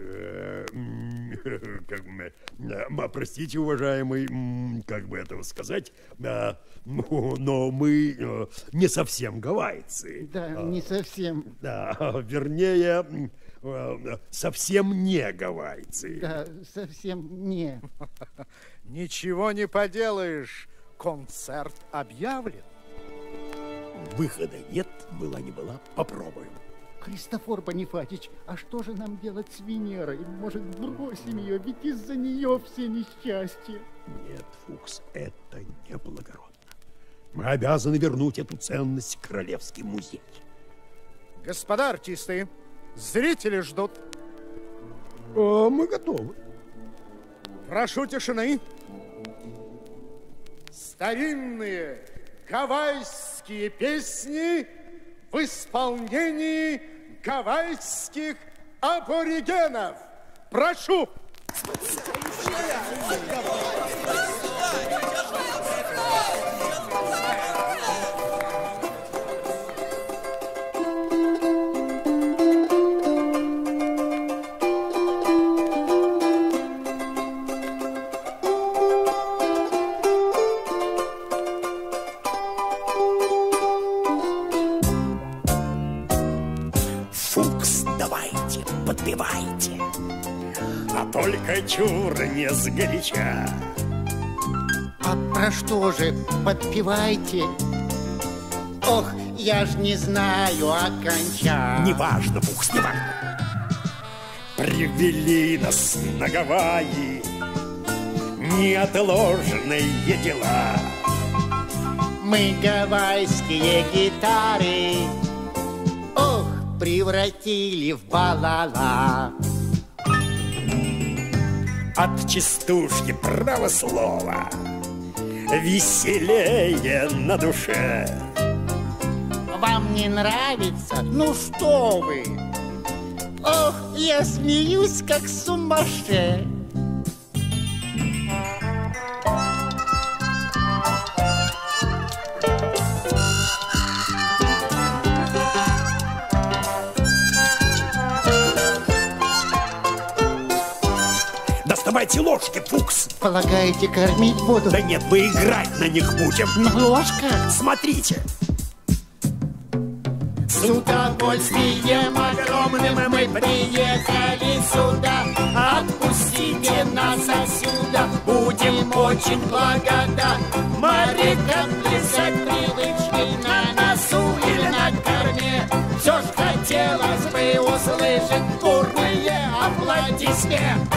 Простите, уважаемый, как бы этого сказать, но мы не совсем гавайцы. Да, не совсем. Да, вернее, совсем не гавайцы. Да, совсем не. Ничего не поделаешь, концерт объявлен. Выхода нет, была не была, попробуем. Христофор Бонифатич, а что же нам делать с Венерой? Может, бросим ее, ведь из-за нее все несчастья. Нет, Фукс, это неблагородно. Мы обязаны вернуть эту ценность в Королевский музей. Господа артисты, зрители ждут. Мы готовы. Прошу тишины. Старинные гавайские песни в исполнении гавайских аборигенов. Прошу! Фукс, давайте, подпевайте. А только чур не сгоряча. А про что же подпевайте? Ох, я ж не знаю оконча. Неважно, Фукс, неважно. Привели нас на Гавайи неотложные дела. Мы гавайские гитары, ох, превратили в балала. От частушки право слова веселее на душе. Вам не нравится? Ну что вы? Ох, я смеюсь, как сумасшедший. Доставайте ложки, Фукс. Полагаете, кормить буду? Да нет, мы играть на них будем. На ложках? Смотрите. С удовольствием огромным мы приехали сюда. Отпустите нас отсюда, будем очень благодарны. Морякам плясать привычки на носу или на корме. Все ж хотелось бы услышать бурные аплодисменты.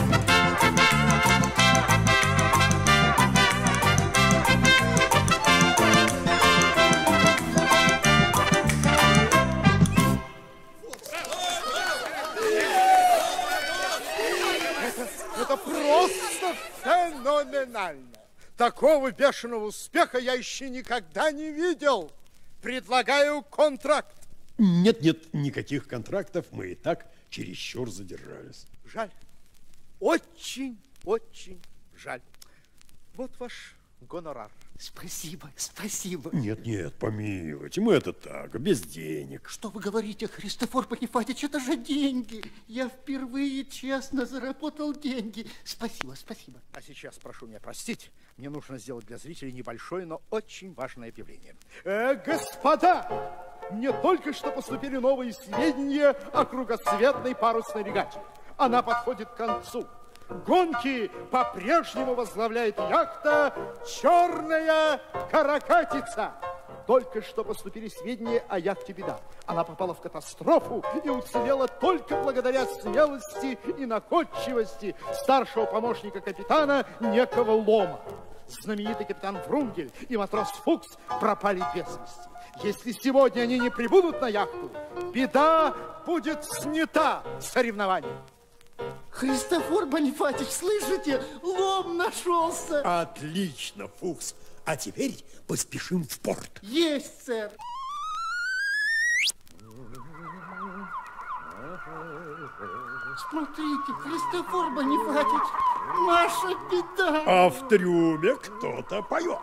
Это просто феноменально. Такого бешеного успеха я еще никогда не видел. Предлагаю контракт. Нет, никаких контрактов. Мы и так чересчур задержались. Жаль. Очень жаль. Вот ваш гонорар. Спасибо, спасибо. Нет, помилуйте, мы это так, без денег. Что вы говорите, Христофор Панифатич, это же деньги. Я впервые честно заработал деньги. Спасибо. А сейчас прошу меня простить. Мне нужно сделать для зрителей небольшое, но очень важное объявление. Господа, мне только что поступили новые сведения о кругосветной парусной регате. Она подходит к концу. Гонки по-прежнему возглавляет яхта «Черная каракатица». Только что поступили сведения о яхте «Беда». Она попала в катастрофу и уцелела только благодаря смелости и находчивости старшего помощника капитана некого Лома. Знаменитый капитан Врунгель и матрос Фукс пропали без вести. Если сегодня они не прибудут на яхту, «Беда» будет снята с соревнований. Христофор Бонифатич, слышите? Лом нашелся. Отлично, Фукс. А теперь поспешим в порт. Есть, сэр. Смотрите, Христофор Бонифатич, наша Беда. А в трюме кто-то поет.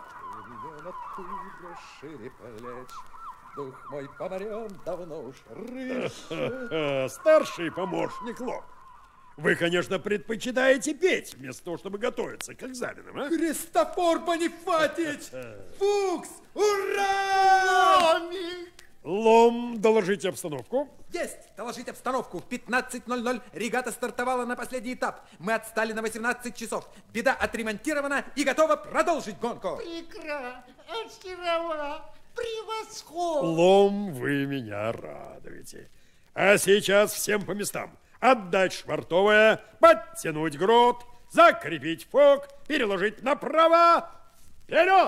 Дух мой по морям давно уж Старший помощник Лом. Вы, конечно, предпочитаете петь, вместо того, чтобы готовиться к экзаменам, а? Христофор Бонифатич! Фукс! Ура! Ломик! Лом, доложите обстановку. Есть! Доложить обстановку. В 15:00 регата стартовала на последний этап. Мы отстали на 18 часов. «Беда» отремонтирована и готова продолжить гонку. Прекрасно! Очаровательно! Превосходно! Лом, вы меня радуете. А сейчас всем по местам. Отдать швартовое, подтянуть грот, закрепить фок, переложить направо. Вперед!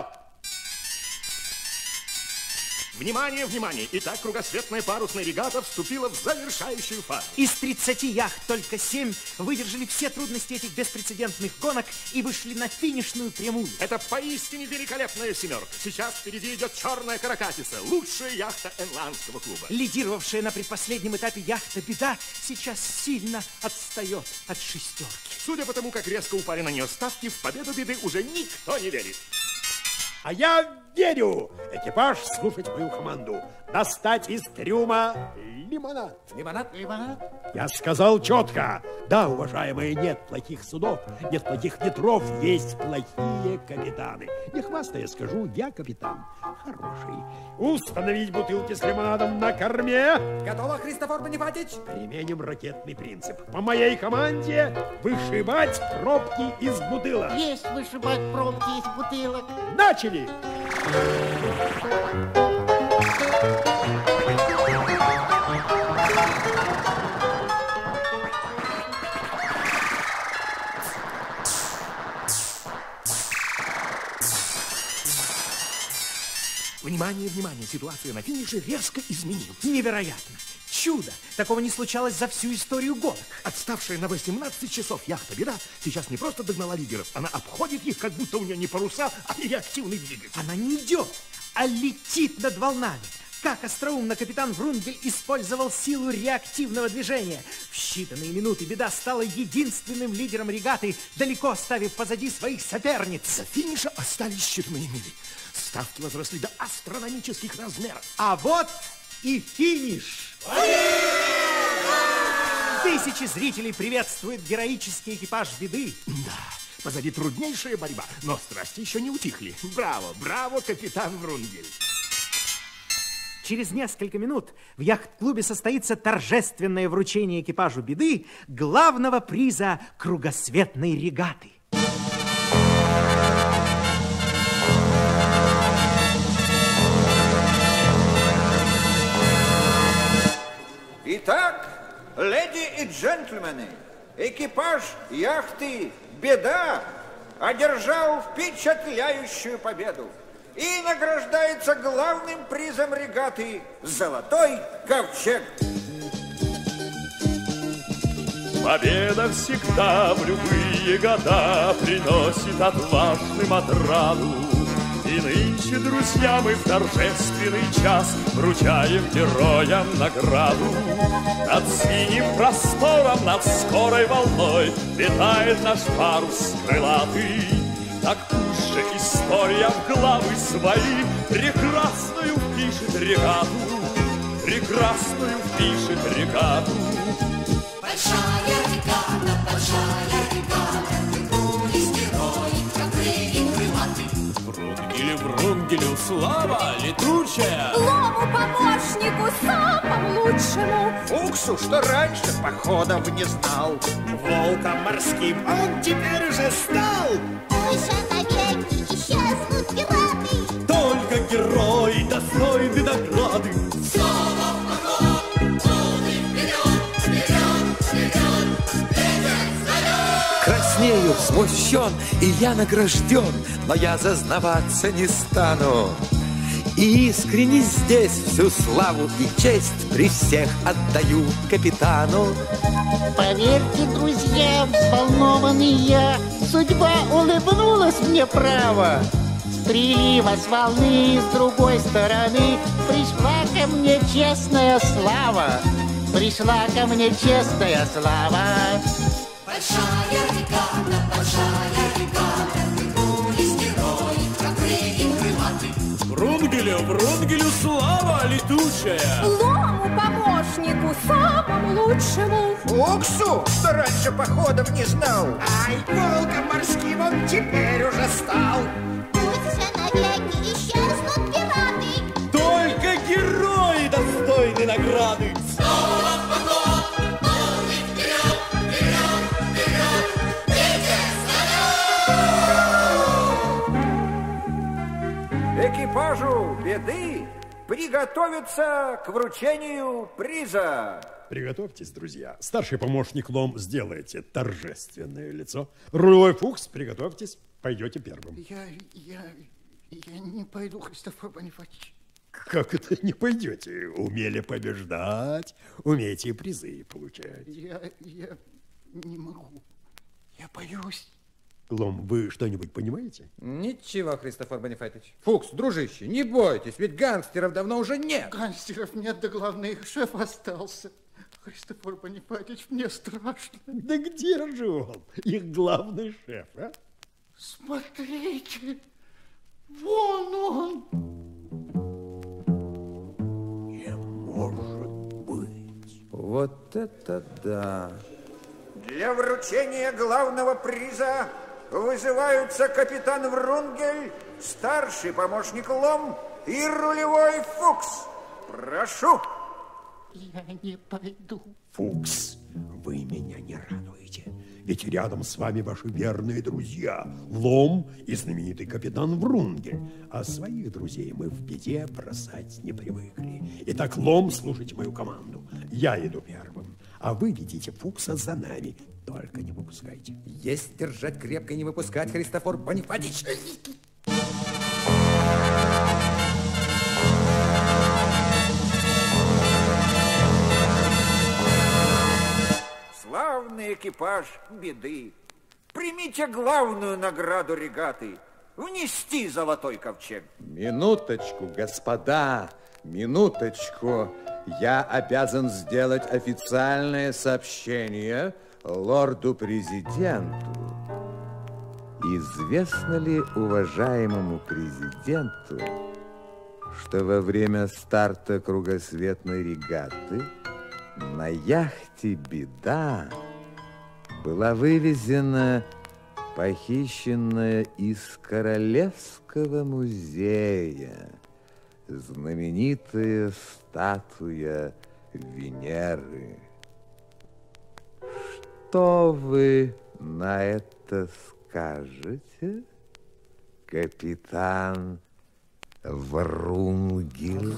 Внимание, внимание! Итак, кругосветная парусная регата вступила в завершающую фазу. Из 30 яхт только 7 выдержали все трудности этих беспрецедентных гонок и вышли на финишную прямую. Это поистине великолепная семерка. Сейчас впереди идет «Черная каракатица», лучшая яхта Энландского клуба. Лидировавшая на предпоследнем этапе яхта «Беда» сейчас сильно отстает от шестерки. Судя по тому, как резко упали на нее ставки, в победу «Беды» уже никто не верит. А я верю. Экипаж, слушать мою команду. Достать из трюма лимонад. Лимонад? Лимонад? Я сказал четко. Да, уважаемые, нет плохих судов, нет плохих ветров, есть плохие капитаны. Не хвастая, скажу, я капитан хороший. Установить бутылки с лимонадом на корме. Готово, Христофор Бонифатич? Применим ракетный принцип. По моей команде вышибать пробки из бутылок. Есть вышибать пробки из бутылок. Начали! Внимание, внимание, ситуация на финише резко изменилась. Невероятно. Чудо! Такого не случалось за всю историю гонок. Отставшая на 18 часов яхта «Беда» сейчас не просто догнала лидеров, она обходит их, как будто у нее не паруса, а реактивный двигатель. Она не идет, а летит над волнами. Как остроумно капитан Врунгель использовал силу реактивного движения. В считанные минуты «Беда» стала единственным лидером регаты, далеко оставив позади своих соперниц. До финиша остались считанные мили. Ставки возросли до астрономических размеров. А вот и финиш! Тысячи зрителей приветствуют героический экипаж «Беды». Да, позади труднейшая борьба, но страсти еще не утихли. Браво, браво, капитан Врунгель! Через несколько минут в яхт-клубе состоится торжественное вручение экипажу «Беды» главного приза кругосветной регаты. Итак, леди и джентльмены, экипаж яхты «Беда» одержал впечатляющую победу и награждается главным призом регаты «Золотой ковчег». Победа всегда в любые года приносит отважным отраду. И нынче, друзья, мы в торжественный час вручаем героям награду. Над синим простором, над скорой волной летает наш парус крылатый. Так пусть же история в главы свои прекрасную впишет регату, прекрасную впишет регату. Большая регата, вернулись герои, храбрые и крылатые. Врунгелю слава летучая, Лому помощнику самому лучшему, Фуксу, что раньше походов не знал, волком морским он теперь уже стал. Пусть же навеки исчезнут пираты, только герои достойны награды. Снова поход, полный вперед, вперед, вперед, ветер вперед. Краснею, смущен, и я награжден, но я зазнаваться не стану. И искренне здесь всю славу и честь при всех отдаю капитану. Поверьте, друзья, взволнованный я, судьба улыбнулась мне право. С прилива, с волны, с другой стороны пришла ко мне честная слава. Пришла ко мне честная слава. Большая регата, вернулись герои, храбрые и крылатые. Врунгелю слава летучая, Лому помощнику самому лучшему, Фуксу, что раньше походов не знал, Ай, волком морским он теперь уже стал. пусть же навеки исчезнут пираты, только герои достойны награды. Снова поход, полный вперед, вперед, вперед, ветер вперед. Экипажу «Беды» приготовиться к вручению приза. Приготовьтесь, друзья. Старший помощник Лом, сделайте торжественное лицо. Рулевой Фукс, приготовьтесь, пойдете первым. Я не пойду, Христофор Бонифатич. Как это не пойдете? Умели побеждать, умеете призы получать. Я не могу. Я боюсь. Лом, вы что-нибудь понимаете? Ничего, Христофор Бонифатич. Фукс, дружище, не бойтесь, ведь гангстеров давно уже нет. Гангстеров нет, да главное, их шеф остался. Христофор Бонифатич, мне страшно. Да где же он, их главный шеф, а? Смотрите, Вон он. Не может быть. Вот это да. Для вручения главного приза вызываются капитан Врунгель, старший помощник Лом и рулевой Фукс. Прошу. Я не пойду. Фукс, вы меня не радуете. Ведь рядом с вами ваши верные друзья Лом и знаменитый капитан Врунгель. А своих друзей мы в беде бросать не привыкли. Итак, Лом, слушайте мою команду. Я иду первым, а вы ведите Фукса за нами. Только не выпускайте. Есть держать крепко и не выпускать, Христофор Бонифатич. Славный экипаж беды. Примите главную награду регаты. Внести золотой ковчег. Минуточку, господа, минуточку. Я обязан сделать официальное сообщение лорду-президенту. Известно ли уважаемому президенту, что во время старта кругосветной регаты на яхте «Беда» была вывезена похищенная из Королевского музея знаменитая статуя Венеры? Что вы на это скажете, капитан Врунгель?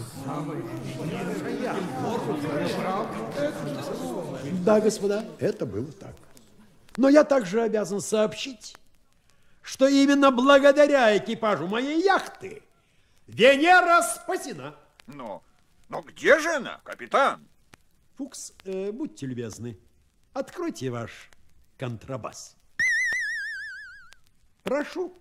Да, господа, это было так. Но я также обязан сообщить, что именно благодаря экипажу моей яхты Венера спасена. Но где же она, капитан? Фукс, будьте любезны, откройте ваш контрабас. Прошу.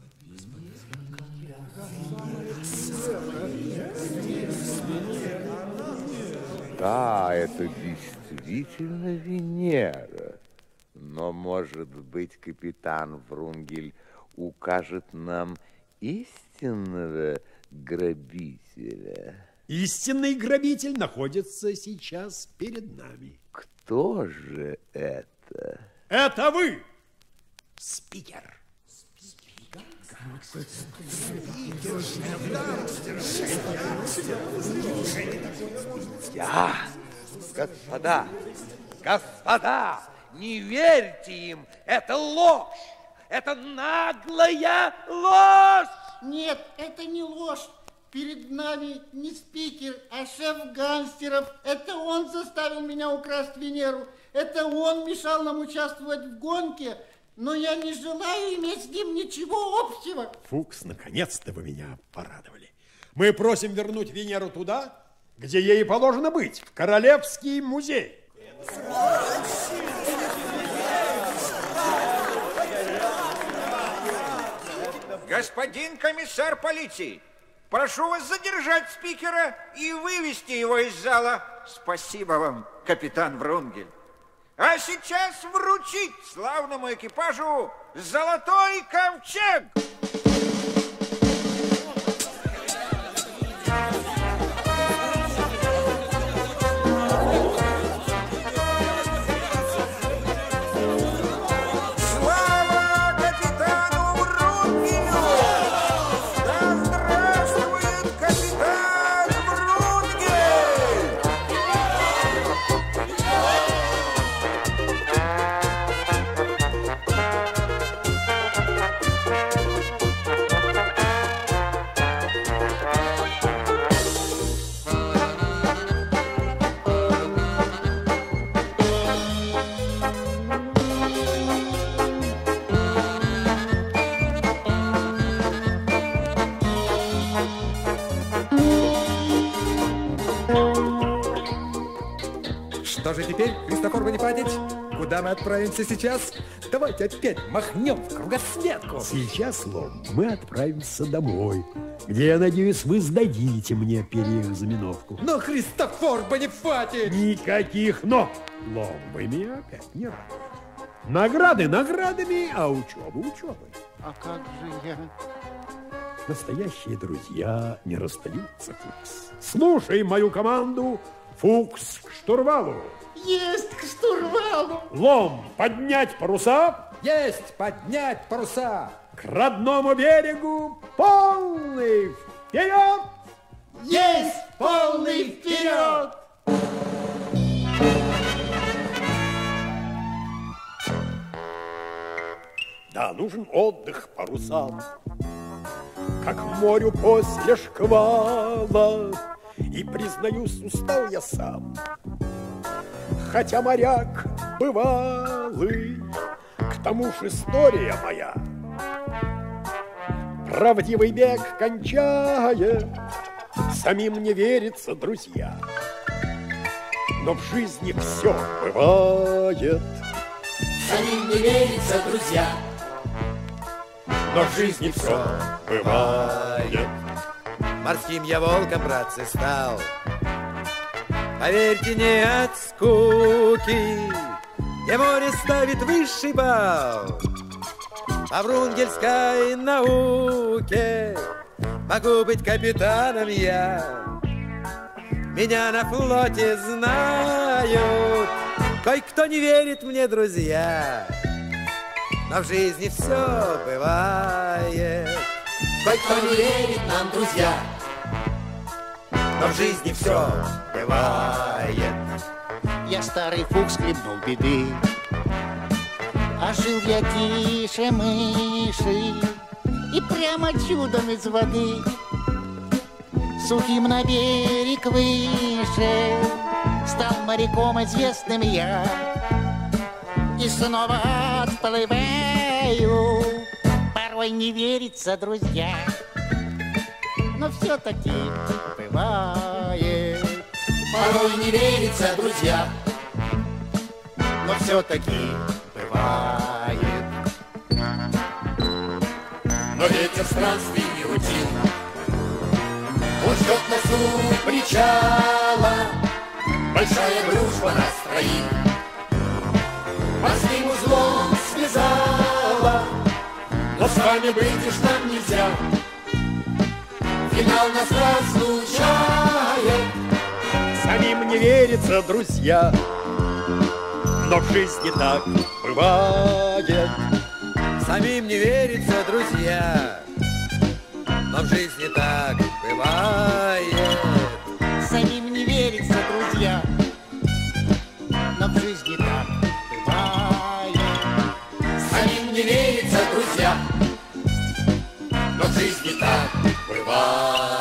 Да, это действительно Венера. Но, может быть, капитан Врунгель укажет нам истинного грабителя? Истинный грабитель находится сейчас перед нами. Кто же это? Это вы, спикер. Я, господа, не верьте им, это ложь, это наглая ложь. Нет, это не ложь. Перед нами не спикер, а шеф гангстеров. Это он заставил меня украсть Венеру. Это он мешал нам участвовать в гонке. Но я не желаю иметь с ним ничего общего. Фукс, наконец-то вы меня порадовали. Мы просим вернуть Венеру туда, где ей положено быть, в Королевский музей. Господин комиссар полиции, прошу вас задержать спикера и вывести его из зала. Спасибо вам, капитан Врунгель. А сейчас вручить славному экипажу золотой ковчег. Что же теперь, Христофор Бонифатич? Куда мы отправимся сейчас? Давайте опять махнем в кругосветку. Сейчас, Лом, мы отправимся домой, где, я надеюсь, вы сдадите мне переэкзаменовку. Но, Христофор Бонифатич! Никаких «но». Лом, вы меня опять не радуете. Награды наградами, а учеба учебой. А как же я? Настоящие друзья не расстаются, Фукс. Слушай мою команду. Фукс к штурвалу. Есть к штурвалу. Лом, поднять паруса. Есть поднять паруса. К родному берегу полный вперед. Есть полный вперед. Да, нужен отдых парусам, как морю после шквала. И, признаюсь, устал я сам, хотя моряк бывалый. К тому ж история моя правдивый бег кончает. Самим не верится, друзья, но в жизни все бывает. Самим не верится, друзья, но в жизни все бывает. Морским я волком, братцы, стал. Поверьте, не от скуки, где море ставит высший балл. По врунгельской науке могу быть капитаном я. Меня на флоте знают, кое-кто не верит мне, друзья, но в жизни все бывает. Кое-кто не верит нам, друзья, но в жизни все бывает. Я старый Фукс хлебнул беды, а жил я тише мыши и прямо чудом из воды сухим на берег выше стал моряком известным я и снова отплываю. Порой не верится, друзья, но все-таки бывает. порой не верится, друзья, но все-таки бывает. но ветер странствий не рутин. Он ждет нас у причала, большая дружба нас троих морским узлом связала, но с вами быть уж нам нельзя. Финал нас разлучает. Самим не верится, друзья, но в жизни так бывает. Самим не верится, друзья, но в жизни так бывает. Самим не верится, друзья, но в жизни так бывает. Самим не верится, друзья, но в жизни так бывает.